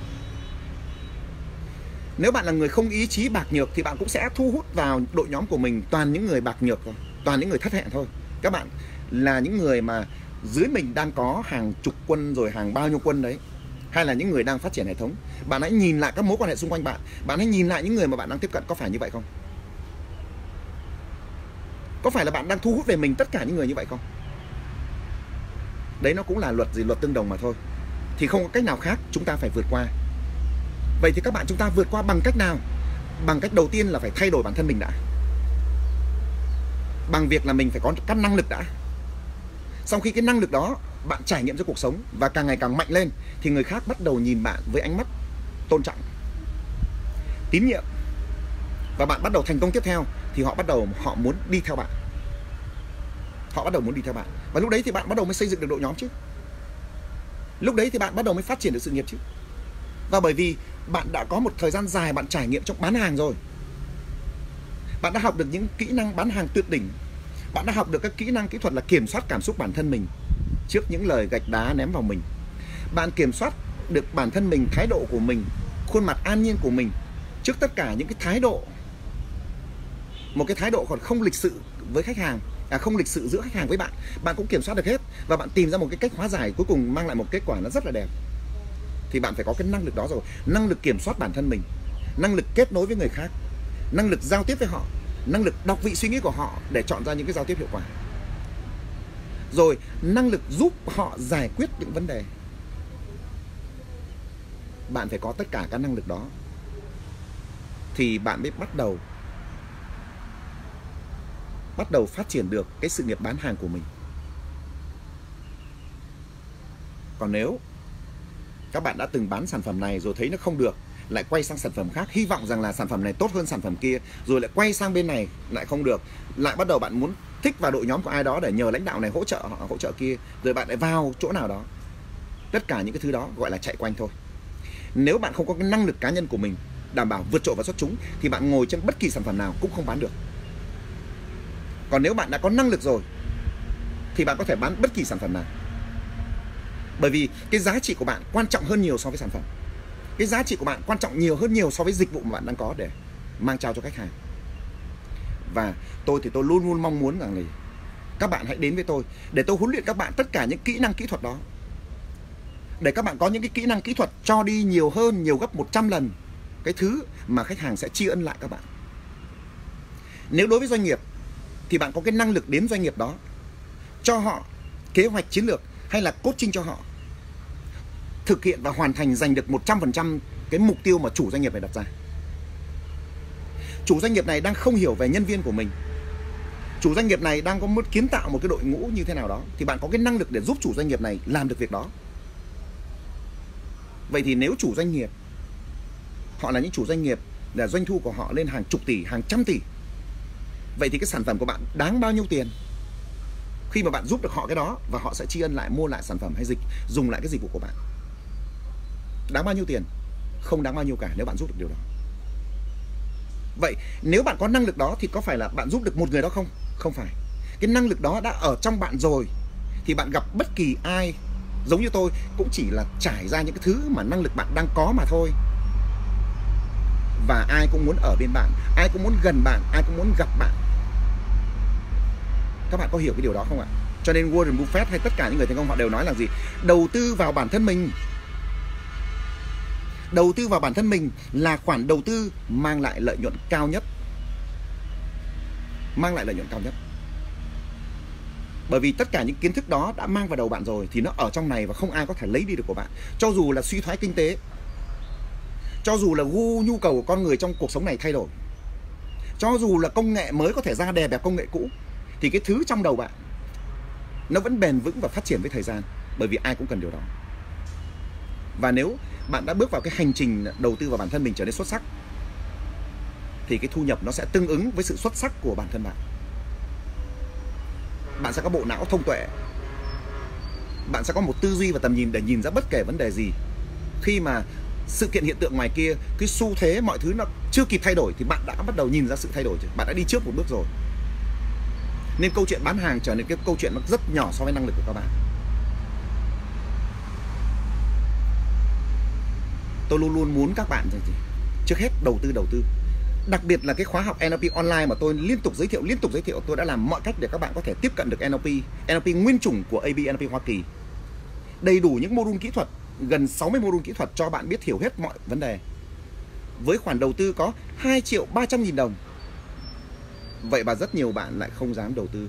[SPEAKER 1] Nếu bạn là người không ý chí bạc nhược thì bạn cũng sẽ thu hút vào đội nhóm của mình toàn những người bạc nhược thôi, toàn những người thất hẹn thôi. Các bạn là những người mà dưới mình đang có hàng chục quân rồi hàng bao nhiêu quân đấy, hay là những người đang phát triển hệ thống. Bạn hãy nhìn lại các mối quan hệ xung quanh bạn, bạn hãy nhìn lại những người mà bạn đang tiếp cận, có phải như vậy không? Có phải là bạn đang thu hút về mình tất cả những người như vậy không? Đấy nó cũng là luật gì, luật tương đồng mà thôi. Thì không có cách nào khác, chúng ta phải vượt qua. Vậy thì các bạn, chúng ta vượt qua bằng cách nào? Bằng cách đầu tiên là phải thay đổi bản thân mình đã. Bằng việc là mình phải có các năng lực đã. Sau khi cái năng lực đó bạn trải nghiệm cho cuộc sống và càng ngày càng mạnh lên, thì người khác bắt đầu nhìn bạn với ánh mắt tôn trọng, tín nhiệm, và bạn bắt đầu thành công tiếp theo, thì họ bắt đầu họ muốn đi theo bạn. Họ bắt đầu muốn đi theo bạn. Và lúc đấy thì bạn bắt đầu mới xây dựng được đội nhóm chứ. Lúc đấy thì bạn bắt đầu mới phát triển được sự nghiệp chứ. Và bởi vì bạn đã có một thời gian dài bạn trải nghiệm trong bán hàng rồi, bạn đã học được những kỹ năng bán hàng tuyệt đỉnh. Bạn đã học được các kỹ năng kỹ thuật là kiểm soát cảm xúc bản thân mình trước những lời gạch đá ném vào mình. Bạn kiểm soát được bản thân mình, thái độ của mình, khuôn mặt an nhiên của mình trước tất cả những cái thái độ, một cái thái độ còn không lịch sự với khách hàng, à, không lịch sự giữa khách hàng với bạn, bạn cũng kiểm soát được hết. Và bạn tìm ra một cái cách hóa giải cuối cùng mang lại một kết quả nó rất là đẹp. Thì bạn phải có cái năng lực đó rồi. Năng lực kiểm soát bản thân mình, năng lực kết nối với người khác, năng lực giao tiếp với họ, năng lực đọc vị suy nghĩ của họ để chọn ra những cái giao tiếp hiệu quả, rồi năng lực giúp họ giải quyết những vấn đề. Bạn phải có tất cả các năng lực đó thì bạn mới bắt đầu bắt đầu phát triển được cái sự nghiệp bán hàng của mình. Còn nếu các bạn đã từng bán sản phẩm này rồi thấy nó không được, lại quay sang sản phẩm khác, hy vọng rằng là sản phẩm này tốt hơn sản phẩm kia, rồi lại quay sang bên này lại không được, lại bắt đầu bạn muốn thích vào đội nhóm của ai đó để nhờ lãnh đạo này hỗ trợ họ, hỗ trợ kia, rồi bạn lại vào chỗ nào đó. Tất cả những cái thứ đó gọi là chạy quanh thôi. Nếu bạn không có cái năng lực cá nhân của mình đảm bảo vượt trội và xuất chúng thì bạn ngồi trên bất kỳ sản phẩm nào cũng không bán được. Còn nếu bạn đã có năng lực rồi thì bạn có thể bán bất kỳ sản phẩm nào. Bởi vì cái giá trị của bạn quan trọng hơn nhiều so với sản phẩm. Cái giá trị của bạn quan trọng nhiều hơn nhiều so với dịch vụ mà bạn đang có để mang trao cho khách hàng. Và tôi thì tôi luôn luôn mong muốn rằng là các bạn hãy đến với tôi để tôi huấn luyện các bạn tất cả những kỹ năng kỹ thuật đó. Để các bạn có những cái kỹ năng kỹ thuật cho đi nhiều hơn, nhiều gấp một trăm lần cái thứ mà khách hàng sẽ tri ân lại các bạn. Nếu đối với doanh nghiệp thì bạn có cái năng lực đến doanh nghiệp đó, cho họ kế hoạch chiến lược hay là coaching cho họ, thực hiện và hoàn thành giành được một trăm phần trăm cái mục tiêu mà chủ doanh nghiệp này đặt ra. Chủ doanh nghiệp này đang không hiểu về nhân viên của mình, chủ doanh nghiệp này đang có muốn kiến tạo một cái đội ngũ như thế nào đó, thì bạn có cái năng lực để giúp chủ doanh nghiệp này làm được việc đó. Vậy thì nếu chủ doanh nghiệp, họ là những chủ doanh nghiệp là doanh thu của họ lên hàng chục tỷ, hàng trăm tỷ, vậy thì cái sản phẩm của bạn đáng bao nhiêu tiền khi mà bạn giúp được họ cái đó, và họ sẽ tri ân lại, mua lại sản phẩm hay dịch, dùng lại cái dịch vụ của bạn? Đáng bao nhiêu tiền? Không đáng bao nhiêu cả nếu bạn giúp được điều đó. Vậy nếu bạn có năng lực đó thì có phải là bạn giúp được một người đó không? Không phải. Cái năng lực đó đã ở trong bạn rồi, thì bạn gặp bất kỳ ai giống như tôi cũng chỉ là trải ra những cái thứ mà năng lực bạn đang có mà thôi. Và ai cũng muốn ở bên bạn, ai cũng muốn gần bạn, ai cũng muốn gặp bạn. Các bạn có hiểu cái điều đó không ạ? Cho nên Warren Buffett hay tất cả những người thành công họ đều nói là gì? Đầu tư vào bản thân mình. Đầu tư vào bản thân mình là khoản đầu tư mang lại lợi nhuận cao nhất. Mang lại lợi nhuận cao nhất. Bởi vì tất cả những kiến thức đó đã mang vào đầu bạn rồi, thì nó ở trong này và không ai có thể lấy đi được của bạn. Cho dù là suy thoái kinh tế, cho dù là gu nhu cầu của con người trong cuộc sống này thay đổi, cho dù là công nghệ mới có thể ra đè bẹp công nghệ cũ, thì cái thứ trong đầu bạn nó vẫn bền vững và phát triển với thời gian. Bởi vì ai cũng cần điều đó. Và nếu bạn đã bước vào cái hành trình đầu tư vào bản thân mình trở nên xuất sắc, thì cái thu nhập nó sẽ tương ứng với sự xuất sắc của bản thân bạn. Bạn sẽ có bộ não thông tuệ, bạn sẽ có một tư duy và tầm nhìn để nhìn ra bất kể vấn đề gì. Khi mà sự kiện hiện tượng ngoài kia, cái xu thế mọi thứ nó chưa kịp thay đổi, thì bạn đã bắt đầu nhìn ra sự thay đổi rồi. Bạn đã đi trước một bước rồi. Nên câu chuyện bán hàng trở nên cái câu chuyện nó rất nhỏ so với năng lực của các bạn. Tôi luôn luôn muốn các bạn gì? Trước hết đầu tư đầu tư. Đặc biệt là cái khóa học en lờ pê online mà tôi liên tục giới thiệu, liên tục giới thiệu, tôi đã làm mọi cách để các bạn có thể tiếp cận được en lờ pê. en lờ pê nguyên chủng của a bê en lờ pê Hoa Kỳ. Đầy đủ những module kỹ thuật, gần sáu mươi module kỹ thuật cho bạn biết hiểu hết mọi vấn đề. Với khoản đầu tư có hai triệu ba trăm nghìn đồng. Vậy mà rất nhiều bạn lại không dám đầu tư.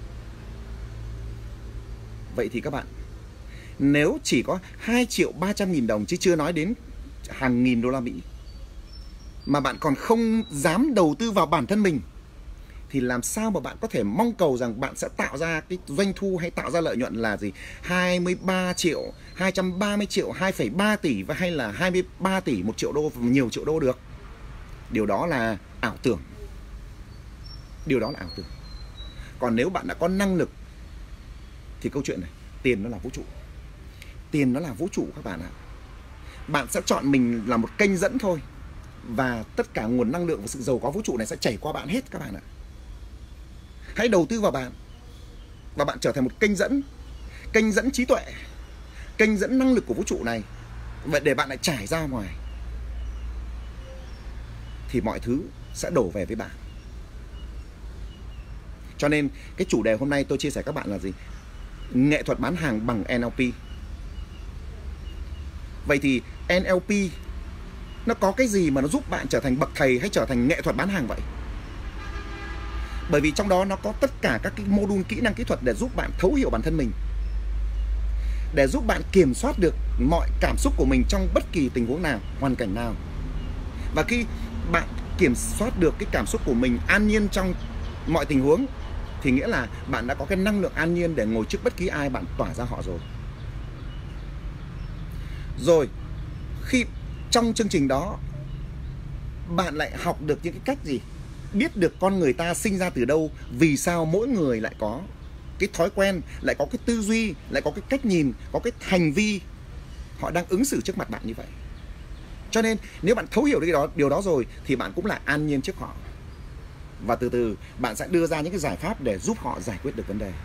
[SPEAKER 1] Vậy thì các bạn, nếu chỉ có hai triệu ba trăm nghìn đồng, chứ chưa nói đến hàng nghìn đô la Mỹ, mà bạn còn không dám đầu tư vào bản thân mình, thì làm sao mà bạn có thể mong cầu rằng bạn sẽ tạo ra cái doanh thu hay tạo ra lợi nhuận là gì? hai mươi ba triệu, hai trăm ba mươi triệu, hai phẩy ba tỷ và hay là hai mươi ba tỷ, một triệu đô, nhiều triệu đô được. Điều đó là ảo tưởng. Điều đó là ảo tưởng. Còn nếu bạn đã có năng lực thì câu chuyện này, tiền nó là vũ trụ. Tiền nó là vũ trụ các bạn ạ. Bạn sẽ chọn mình là một kênh dẫn thôi, và tất cả nguồn năng lượng và sự giàu có vũ trụ này sẽ chảy qua bạn hết các bạn ạ. Hãy đầu tư vào bạn, và bạn trở thành một kênh dẫn, kênh dẫn trí tuệ, kênh dẫn năng lực của vũ trụ này. Vậy để bạn lại trải ra ngoài, thì mọi thứ sẽ đổ về với bạn. Cho nên cái chủ đề hôm nay tôi chia sẻ các bạn là gì? Nghệ thuật bán hàng bằng en lờ pê. Vậy thì en lờ pê nó có cái gì mà nó giúp bạn trở thành bậc thầy hay trở thành nghệ thuật bán hàng vậy? Bởi vì trong đó nó có tất cả các cái module kỹ năng kỹ thuật để giúp bạn thấu hiểu bản thân mình, để giúp bạn kiểm soát được mọi cảm xúc của mình trong bất kỳ tình huống nào, hoàn cảnh nào. Và khi bạn kiểm soát được cái cảm xúc của mình an nhiên trong mọi tình huống, thì nghĩa là bạn đã có cái năng lượng an nhiên để ngồi trước bất kỳ ai bạn tỏa ra họ rồi. Rồi khi trong chương trình đó bạn lại học được những cái cách gì, biết được con người ta sinh ra từ đâu, vì sao mỗi người lại có cái thói quen, lại có cái tư duy, lại có cái cách nhìn, có cái hành vi họ đang ứng xử trước mặt bạn như vậy. Cho nên nếu bạn thấu hiểu được đó, điều đó rồi thì bạn cũng là an nhiên trước họ. Và từ từ bạn sẽ đưa ra những cái giải pháp để giúp họ giải quyết được vấn đề.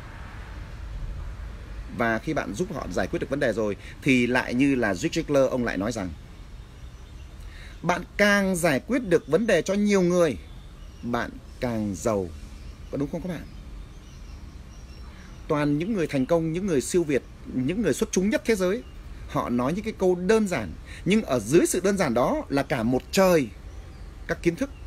[SPEAKER 1] Và khi bạn giúp họ giải quyết được vấn đề rồi thì lại như là Zig Ziglar, ông lại nói rằng bạn càng giải quyết được vấn đề cho nhiều người, bạn càng giàu. Có đúng không các bạn? Toàn những người thành công, những người siêu việt, những người xuất chúng nhất thế giới, họ nói những cái câu đơn giản, nhưng ở dưới sự đơn giản đó là cả một trời các kiến thức.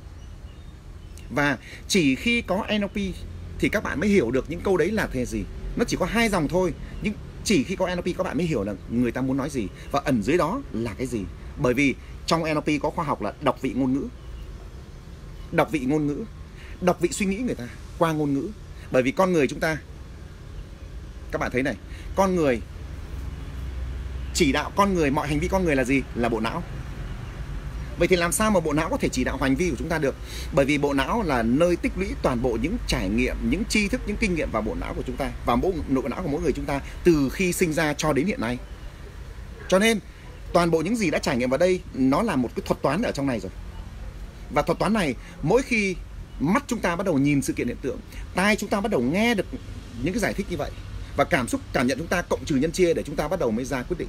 [SPEAKER 1] Và chỉ khi có en lờ pê thì các bạn mới hiểu được những câu đấy là thế gì. Nó chỉ có hai dòng thôi, nhưng chỉ khi có en lờ pê các bạn mới hiểu là người ta muốn nói gì và ẩn dưới đó là cái gì. Bởi vì trong en lờ pê có khoa học là đọc vị ngôn ngữ. Đọc vị ngôn ngữ, đọc vị suy nghĩ người ta qua ngôn ngữ. Bởi vì con người chúng ta, các bạn thấy này, con người chỉ đạo con người, mọi hành vi con người là gì? Là bộ não. Vậy thì làm sao mà bộ não có thể chỉ đạo hành vi của chúng ta được? Bởi vì bộ não là nơi tích lũy toàn bộ những trải nghiệm, những tri thức, những kinh nghiệm vào bộ não của chúng ta, vào bộ nội não của mỗi người chúng ta từ khi sinh ra cho đến hiện nay. Cho nên toàn bộ những gì đã trải nghiệm vào đây nó là một cái thuật toán ở trong này rồi. Và thuật toán này mỗi khi mắt chúng ta bắt đầu nhìn sự kiện hiện tượng, tai chúng ta bắt đầu nghe được những cái giải thích như vậy, và cảm xúc, cảm nhận chúng ta cộng trừ nhân chia để chúng ta bắt đầu mới ra quyết định.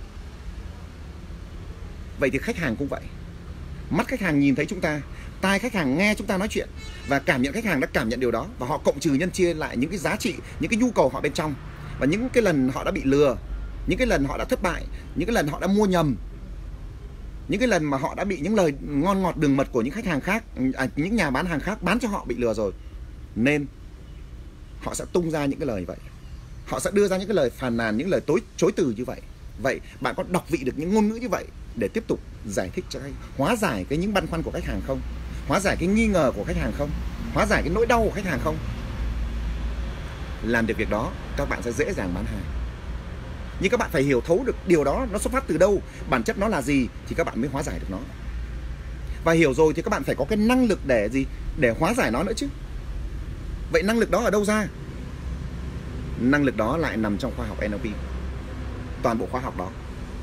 [SPEAKER 1] Vậy thì khách hàng cũng vậy. Mắt khách hàng nhìn thấy chúng ta, tai khách hàng nghe chúng ta nói chuyện, và cảm nhận khách hàng đã cảm nhận điều đó, và họ cộng trừ nhân chia lại những cái giá trị, những cái nhu cầu họ bên trong, và những cái lần họ đã bị lừa, những cái lần họ đã thất bại, những cái lần họ đã mua nhầm, những cái lần mà họ đã bị những lời ngon ngọt đường mật của những khách hàng khác, à, những nhà bán hàng khác bán cho họ bị lừa rồi, nên họ sẽ tung ra những cái lời vậy. Họ sẽ đưa ra những cái lời phàn nàn, những lời tối chối từ như vậy. Vậy bạn có đọc vị được những ngôn ngữ như vậy để tiếp tục giải thích cho khách, hóa giải cái những băn khoăn của khách hàng không? Hóa giải cái nghi ngờ của khách hàng không? Hóa giải cái nỗi đau của khách hàng không? Làm được việc đó, các bạn sẽ dễ dàng bán hàng. Nhưng các bạn phải hiểu thấu được điều đó nó xuất phát từ đâu, bản chất nó là gì thì các bạn mới hóa giải được nó. Và hiểu rồi thì các bạn phải có cái năng lực để gì? Để hóa giải nó nữa chứ. Vậy năng lực đó ở đâu ra? Năng lực đó lại nằm trong khoa học en lờ pê. Toàn bộ khoa học đó,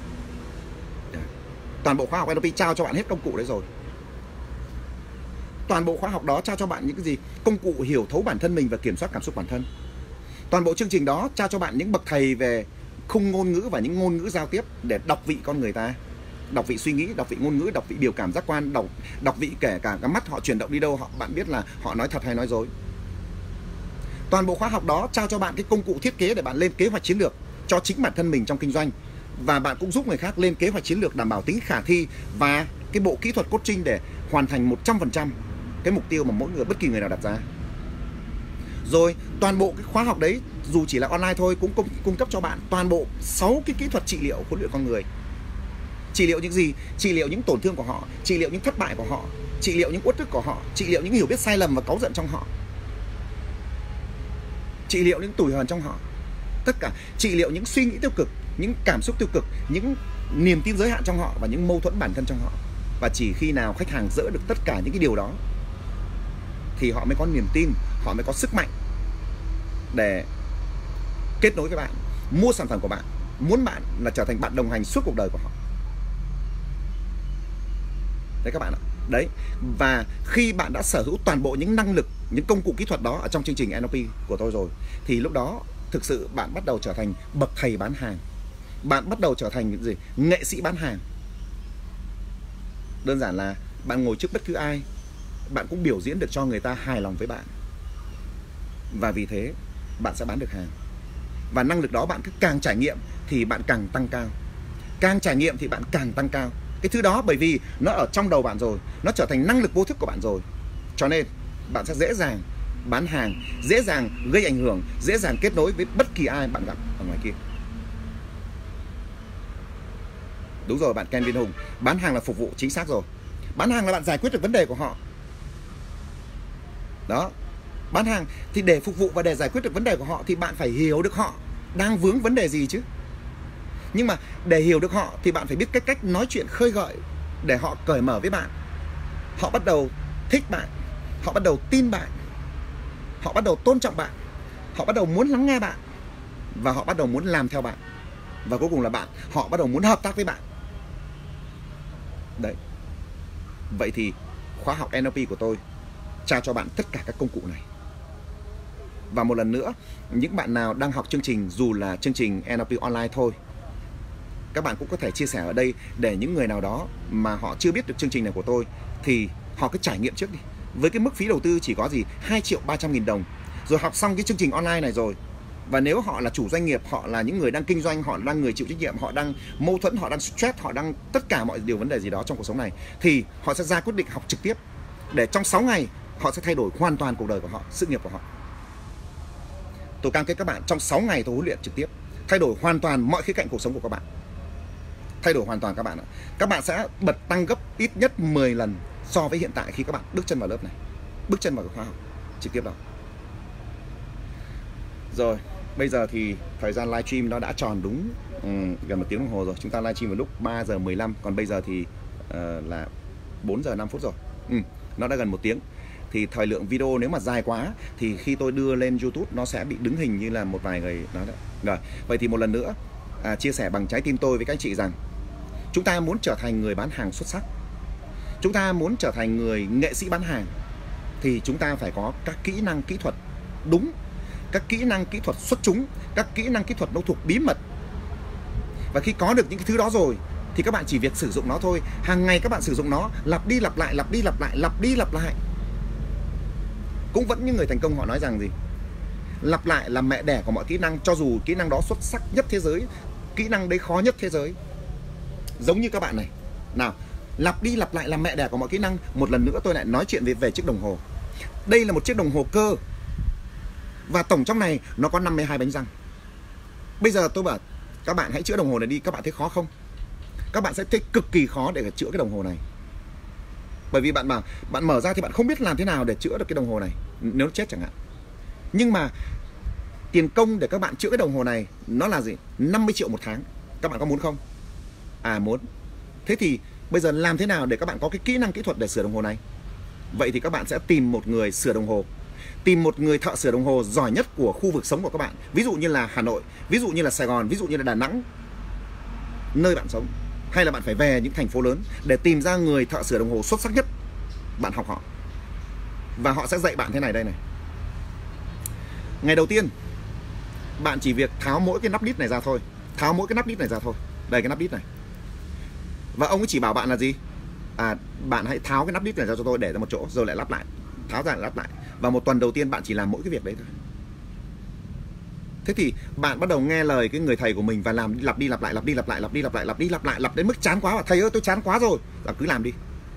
[SPEAKER 1] toàn bộ khoa học en lờ pê trao cho bạn hết công cụ đấy rồi. Toàn bộ khoa học đó trao cho bạn những cái gì? Công cụ hiểu thấu bản thân mình và kiểm soát cảm xúc bản thân. Toàn bộ chương trình đó trao cho bạn những bậc thầy về khung ngôn ngữ và những ngôn ngữ giao tiếp để đọc vị con người ta, đọc vị suy nghĩ, đọc vị ngôn ngữ, đọc vị biểu cảm giác quan, đọc đọc vị kể cả cái mắt họ chuyển động đi đâu, họ bạn biết là họ nói thật hay nói dối. Toàn bộ khóa học đó trao cho bạn cái công cụ thiết kế để bạn lên kế hoạch chiến lược cho chính bản thân mình trong kinh doanh, và bạn cũng giúp người khác lên kế hoạch chiến lược đảm bảo tính khả thi và cái bộ kỹ thuật coaching để hoàn thành một trăm phần trăm cái mục tiêu mà mỗi người, bất kỳ người nào đặt ra. Rồi toàn bộ cái khóa học đấy dù chỉ là online thôi cũng cung, cung cấp cho bạn toàn bộ sáu cái kỹ thuật trị liệu huấn luyện con người. Trị liệu những gì? Trị liệu những tổn thương của họ, trị liệu những thất bại của họ, trị liệu những uất ức của họ, trị liệu những hiểu biết sai lầm và cáu giận trong họ, trị liệu những tủi hờn trong họ, tất cả trị liệu những suy nghĩ tiêu cực, những cảm xúc tiêu cực, những niềm tin giới hạn trong họ và những mâu thuẫn bản thân trong họ. Và chỉ khi nào khách hàng dỡ được tất cả những cái điều đó thì họ mới có niềm tin, họ mới có sức mạnh để kết nối với bạn, mua sản phẩm của bạn, muốn bạn là trở thành bạn đồng hành suốt cuộc đời của họ. Đấy các bạn ạ. Đấy. Và khi bạn đã sở hữu toàn bộ những năng lực, những công cụ kỹ thuật đó ở trong chương trình en lờ pê của tôi rồi, thì lúc đó thực sự bạn bắt đầu trở thành bậc thầy bán hàng. Bạn bắt đầu trở thành những gì? Nghệ sĩ bán hàng. Đơn giản là bạn ngồi trước bất cứ ai, bạn cũng biểu diễn được cho người ta hài lòng với bạn. Và vì thế bạn sẽ bán được hàng. Và năng lực đó bạn cứ càng trải nghiệm thì bạn càng tăng cao. Càng trải nghiệm thì bạn càng tăng cao. Cái thứ đó bởi vì nó ở trong đầu bạn rồi, nó trở thành năng lực vô thức của bạn rồi. Cho nên bạn sẽ dễ dàng bán hàng, dễ dàng gây ảnh hưởng, dễ dàng kết nối với bất kỳ ai bạn gặp ở ngoài kia. Đúng rồi bạn Ken Viên Hùng, bán hàng là phục vụ, chính xác rồi. Bán hàng là bạn giải quyết được vấn đề của họ. Đó. Bán hàng thì để phục vụ và để giải quyết được vấn đề của họ thì bạn phải hiểu được họ đang vướng vấn đề gì chứ. Nhưng mà để hiểu được họ thì bạn phải biết cách cách nói chuyện khơi gợi để họ cởi mở với bạn. Họ bắt đầu thích bạn, họ bắt đầu tin bạn, họ bắt đầu tôn trọng bạn, họ bắt đầu muốn lắng nghe bạn, và họ bắt đầu muốn làm theo bạn. Và cuối cùng là bạn, họ bắt đầu muốn hợp tác với bạn. Đấy. Vậy thì khóa học en lờ pê của tôi trao cho bạn tất cả các công cụ này. Và một lần nữa, những bạn nào đang học chương trình, dù là chương trình en lờ pê online thôi, các bạn cũng có thể chia sẻ ở đây để những người nào đó mà họ chưa biết được chương trình này của tôi thì họ cứ trải nghiệm trước đi. Với cái mức phí đầu tư chỉ có gì hai triệu ba trăm nghìn đồng. Rồi học xong cái chương trình online này rồi, và nếu họ là chủ doanh nghiệp, họ là những người đang kinh doanh, họ đang người chịu trách nhiệm, họ đang mâu thuẫn, họ đang stress, họ đang tất cả mọi điều vấn đề gì đó trong cuộc sống này, thì họ sẽ ra quyết định học trực tiếp. Để trong sáu ngày họ sẽ thay đổi hoàn toàn cuộc đời của họ, sự nghiệp của họ. Tôi cam kết các bạn, trong sáu ngày tôi huấn luyện trực tiếp, thay đổi hoàn toàn mọi khía cạnh cuộc sống của các bạn. Thay đổi hoàn toàn các bạn ạ. Các bạn sẽ bật tăng gấp ít nhất mười lần so với hiện tại khi các bạn bước chân vào lớp này, bước chân vào cái khóa học trực tiếp đó. Rồi, bây giờ thì thời gian livestream nó đã tròn đúng um, gần một tiếng đồng hồ rồi. Chúng ta livestream vào lúc ba giờ mười lăm, còn bây giờ thì uh, là bốn giờ năm phút rồi. Ừ, nó đã gần một tiếng. Thì thời lượng video nếu mà dài quá thì khi tôi đưa lên YouTube nó sẽ bị đứng hình như là một vài người nói đấy. Rồi, vậy thì một lần nữa à, chia sẻ bằng trái tim tôi với các anh chị rằng chúng ta muốn trở thành người bán hàng xuất sắc, chúng ta muốn trở thành người nghệ sĩ bán hàng, thì chúng ta phải có các kỹ năng kỹ thuật đúng, các kỹ năng kỹ thuật xuất chúng, các kỹ năng kỹ thuật nó thuộc bí mật. Và khi có được những cái thứ đó rồi thì các bạn chỉ việc sử dụng nó thôi. Hàng ngày các bạn sử dụng nó, lặp đi lặp lại, lặp đi lặp lại, lặp đi lặp lại. Cũng vẫn những người thành công họ nói rằng gì? Lặp lại là mẹ đẻ của mọi kỹ năng, cho dù kỹ năng đó xuất sắc nhất thế giới, kỹ năng đấy khó nhất thế giới. Giống như các bạn này. Nào, lặp đi lặp lại là mẹ đẻ của mọi kỹ năng. Một lần nữa tôi lại nói chuyện về, về chiếc đồng hồ. Đây là một chiếc đồng hồ cơ, và tổng trong này nó có năm mươi hai bánh răng. Bây giờ tôi bảo các bạn hãy chữa đồng hồ này đi, các bạn thấy khó không? Các bạn sẽ thấy cực kỳ khó để chữa cái đồng hồ này. Bởi vì bạn bảo bạn mở ra thì bạn không biết làm thế nào để chữa được cái đồng hồ này nếu nó chết chẳng hạn. Nhưng mà tiền công để các bạn chữa cái đồng hồ này nó là gì? năm mươi triệu một tháng. Các bạn có muốn không? À muốn. Thế thì bây giờ làm thế nào để các bạn có cái kỹ năng kỹ thuật để sửa đồng hồ này? Vậy thì các bạn sẽ tìm một người sửa đồng hồ, tìm một người thợ sửa đồng hồ giỏi nhất của khu vực sống của các bạn. Ví dụ như là Hà Nội, ví dụ như là Sài Gòn, ví dụ như là Đà Nẵng, nơi bạn sống. Hay là bạn phải về những thành phố lớn để tìm ra người thợ sửa đồng hồ xuất sắc nhất. Bạn học họ, và họ sẽ dạy bạn thế này đây này. Ngày đầu tiên bạn chỉ việc tháo mỗi cái nắp đít này ra thôi. Tháo mỗi cái nắp đít này ra thôi. Đây cái nắp đít này. Và ông ấy chỉ bảo bạn là gì? À, bạn hãy tháo cái nắp đít này ra cho tôi, để ra một chỗ rồi lại lắp lại. Tháo ra lại lắp lại. Và một tuần đầu tiên bạn chỉ làm mỗi cái việc đấy thôi. Thế thì bạn bắt đầu nghe lời cái người thầy của mình và làm lặp đi lặp lại, lặp đi lặp lại, lặp đi lặp lại, lặp đi lặp lại, lặp đến mức chán quá. Và thầy ơi tôi chán quá rồi. Là cứ làm đi.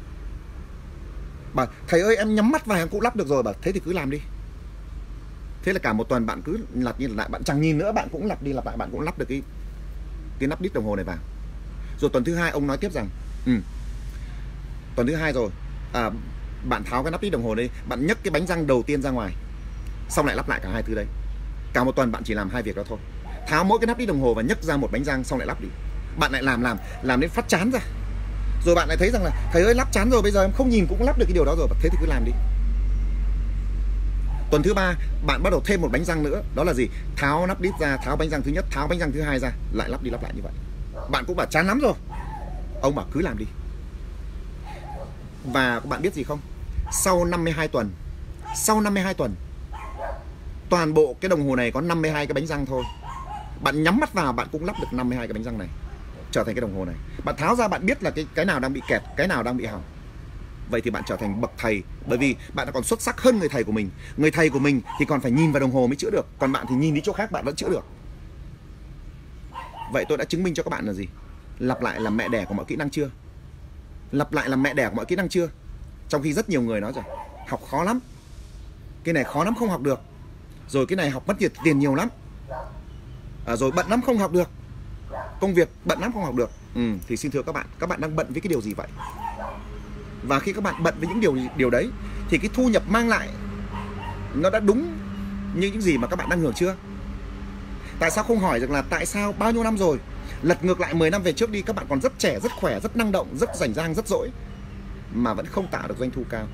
[SPEAKER 1] Bà thầy ơi em nhắm mắt vào em cũng lắp được rồi. Bà thế thì cứ làm đi. Thế là cả một tuần bạn cứ lặp đi lặp lại, bạn chẳng nhìn nữa, bạn cũng lặp đi lặp lại, bạn cũng lắp được cái cái nắp đít đồng hồ này vào. Rồi tuần thứ hai ông nói tiếp rằng ừ, tuần thứ hai rồi à, bạn tháo cái nắp đít đồng hồ đây, bạn nhấc cái bánh răng đầu tiên ra ngoài, xong lại lắp lại cả hai thứ đấy. Cả một tuần bạn chỉ làm hai việc đó thôi. Tháo mỗi cái nắp đít đồng hồ và nhấc ra một bánh răng, xong lại lắp đi. Bạn lại làm làm làm đến phát chán ra. Rồi bạn lại thấy rằng là thầy ơi lắp chán rồi, bây giờ em không nhìn cũng lắp được cái điều đó rồi. Thế thì cứ làm đi. Tuần thứ ba bạn bắt đầu thêm một bánh răng nữa. Đó là gì? Tháo nắp đít ra, tháo bánh răng thứ nhất, tháo bánh răng thứ hai ra, lại lắp đi lắp lại như vậy. Bạn cũng bảo chán lắm rồi. Ông bảo cứ làm đi. Và các bạn biết gì không? Sau năm mươi hai tuần, sau năm mươi hai tuần, toàn bộ cái đồng hồ này có năm mươi hai cái bánh răng thôi. Bạn nhắm mắt vào bạn cũng lắp được năm mươi hai cái bánh răng này, trở thành cái đồng hồ này. Bạn tháo ra bạn biết là cái cái nào đang bị kẹt, cái nào đang bị hỏng. Vậy thì bạn trở thành bậc thầy, bởi vì bạn đã còn xuất sắc hơn người thầy của mình. Người thầy của mình thì còn phải nhìn vào đồng hồ mới chữa được, còn bạn thì nhìn đi chỗ khác bạn vẫn chữa được. Vậy tôi đã chứng minh cho các bạn là gì? Lặp lại là mẹ đẻ của mọi kỹ năng chưa? Lặp lại là mẹ đẻ của mọi kỹ năng chưa? Trong khi rất nhiều người nói rồi, học khó lắm, cái này khó lắm không học được, rồi cái này học mất tiền nhiều lắm, à, rồi bận lắm không học được, công việc bận lắm không học được. Ừ, thì xin thưa các bạn, các bạn đang bận với cái điều gì vậy? Và khi các bạn bận với những điều điều đấy thì cái thu nhập mang lại nó đã đúng như những gì mà các bạn đang hưởng chưa? Tại sao không hỏi rằng là tại sao bao nhiêu năm rồi Lật ngược lại mười năm về trước đi, các bạn còn rất trẻ, rất khỏe, rất năng động, rất rảnh rang, rất dỗi, mà vẫn không tạo được doanh thu cao,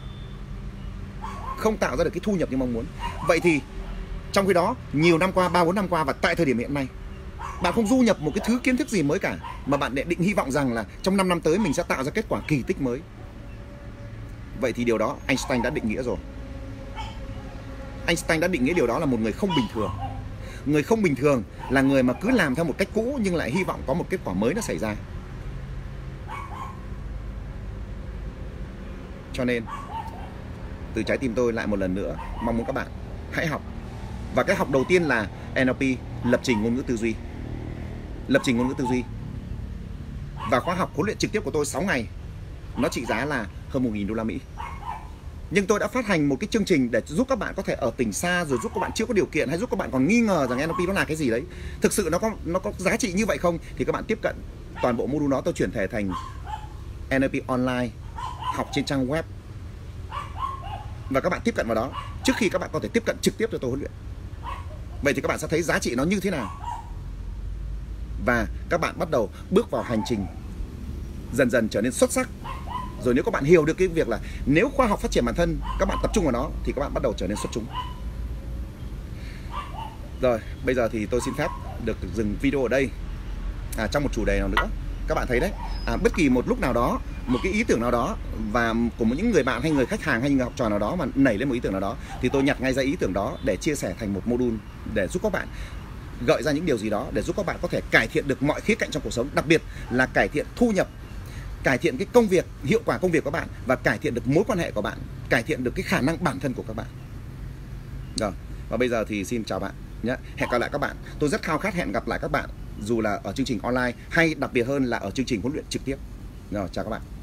[SPEAKER 1] không tạo ra được cái thu nhập như mong muốn. Vậy thì trong khi đó nhiều năm qua, ba bốn năm qua và tại thời điểm hiện nay, bạn không du nhập một cái thứ kiến thức gì mới cả, mà bạn định hy vọng rằng là trong năm năm tới mình sẽ tạo ra kết quả kỳ tích mới. Vậy thì điều đó Einstein đã định nghĩa rồi. Einstein đã định nghĩa điều đó là một người không bình thường. Người không bình thường là người mà cứ làm theo một cách cũ nhưng lại hy vọng có một kết quả mới nó xảy ra. Cho nên từ trái tim tôi lại một lần nữa mong muốn các bạn hãy học. Và cái học đầu tiên là en lờ pê, lập trình ngôn ngữ tư duy. Lập trình ngôn ngữ tư duy. Và khóa học huấn luyện trực tiếp của tôi sáu ngày, nó trị giá là hơn một nghìn đô la Mỹ. Nhưng tôi đã phát hành một cái chương trình để giúp các bạn có thể ở tỉnh xa, rồi giúp các bạn chưa có điều kiện, hay giúp các bạn còn nghi ngờ rằng en lờ pê nó là cái gì đấy, thực sự nó có nó có giá trị như vậy không, thì các bạn tiếp cận toàn bộ module đó. Tôi chuyển thể thành en lờ pê online, học trên trang web, và các bạn tiếp cận vào đó trước khi các bạn có thể tiếp cận trực tiếp cho tôi huấn luyện. Vậy thì các bạn sẽ thấy giá trị nó như thế nào, và các bạn bắt đầu bước vào hành trình dần dần trở nên xuất sắc. Rồi nếu các bạn hiểu được cái việc là nếu khoa học phát triển bản thân, các bạn tập trung vào nó, thì các bạn bắt đầu trở nên xuất chúng. Rồi, bây giờ thì tôi xin phép được dừng video ở đây, à, trong một chủ đề nào nữa. Các bạn thấy đấy, à, bất kỳ một lúc nào đó, một cái ý tưởng nào đó, và của một những người bạn hay người khách hàng hay người học trò nào đó mà nảy lên một ý tưởng nào đó, thì tôi nhặt ngay ra ý tưởng đó để chia sẻ thành một module để giúp các bạn gợi ra những điều gì đó, để giúp các bạn có thể cải thiện được mọi khía cạnh trong cuộc sống, đặc biệt là cải thiện thu nhập, cải thiện cái công việc, hiệu quả công việc của bạn, và cải thiện được mối quan hệ của bạn, cải thiện được cái khả năng bản thân của các bạn. Rồi, và bây giờ thì xin chào bạn nhé. Hẹn gặp lại các bạn. Tôi rất khao khát hẹn gặp lại các bạn, dù là ở chương trình online hay đặc biệt hơn là ở chương trình huấn luyện trực tiếp. Rồi, chào các bạn.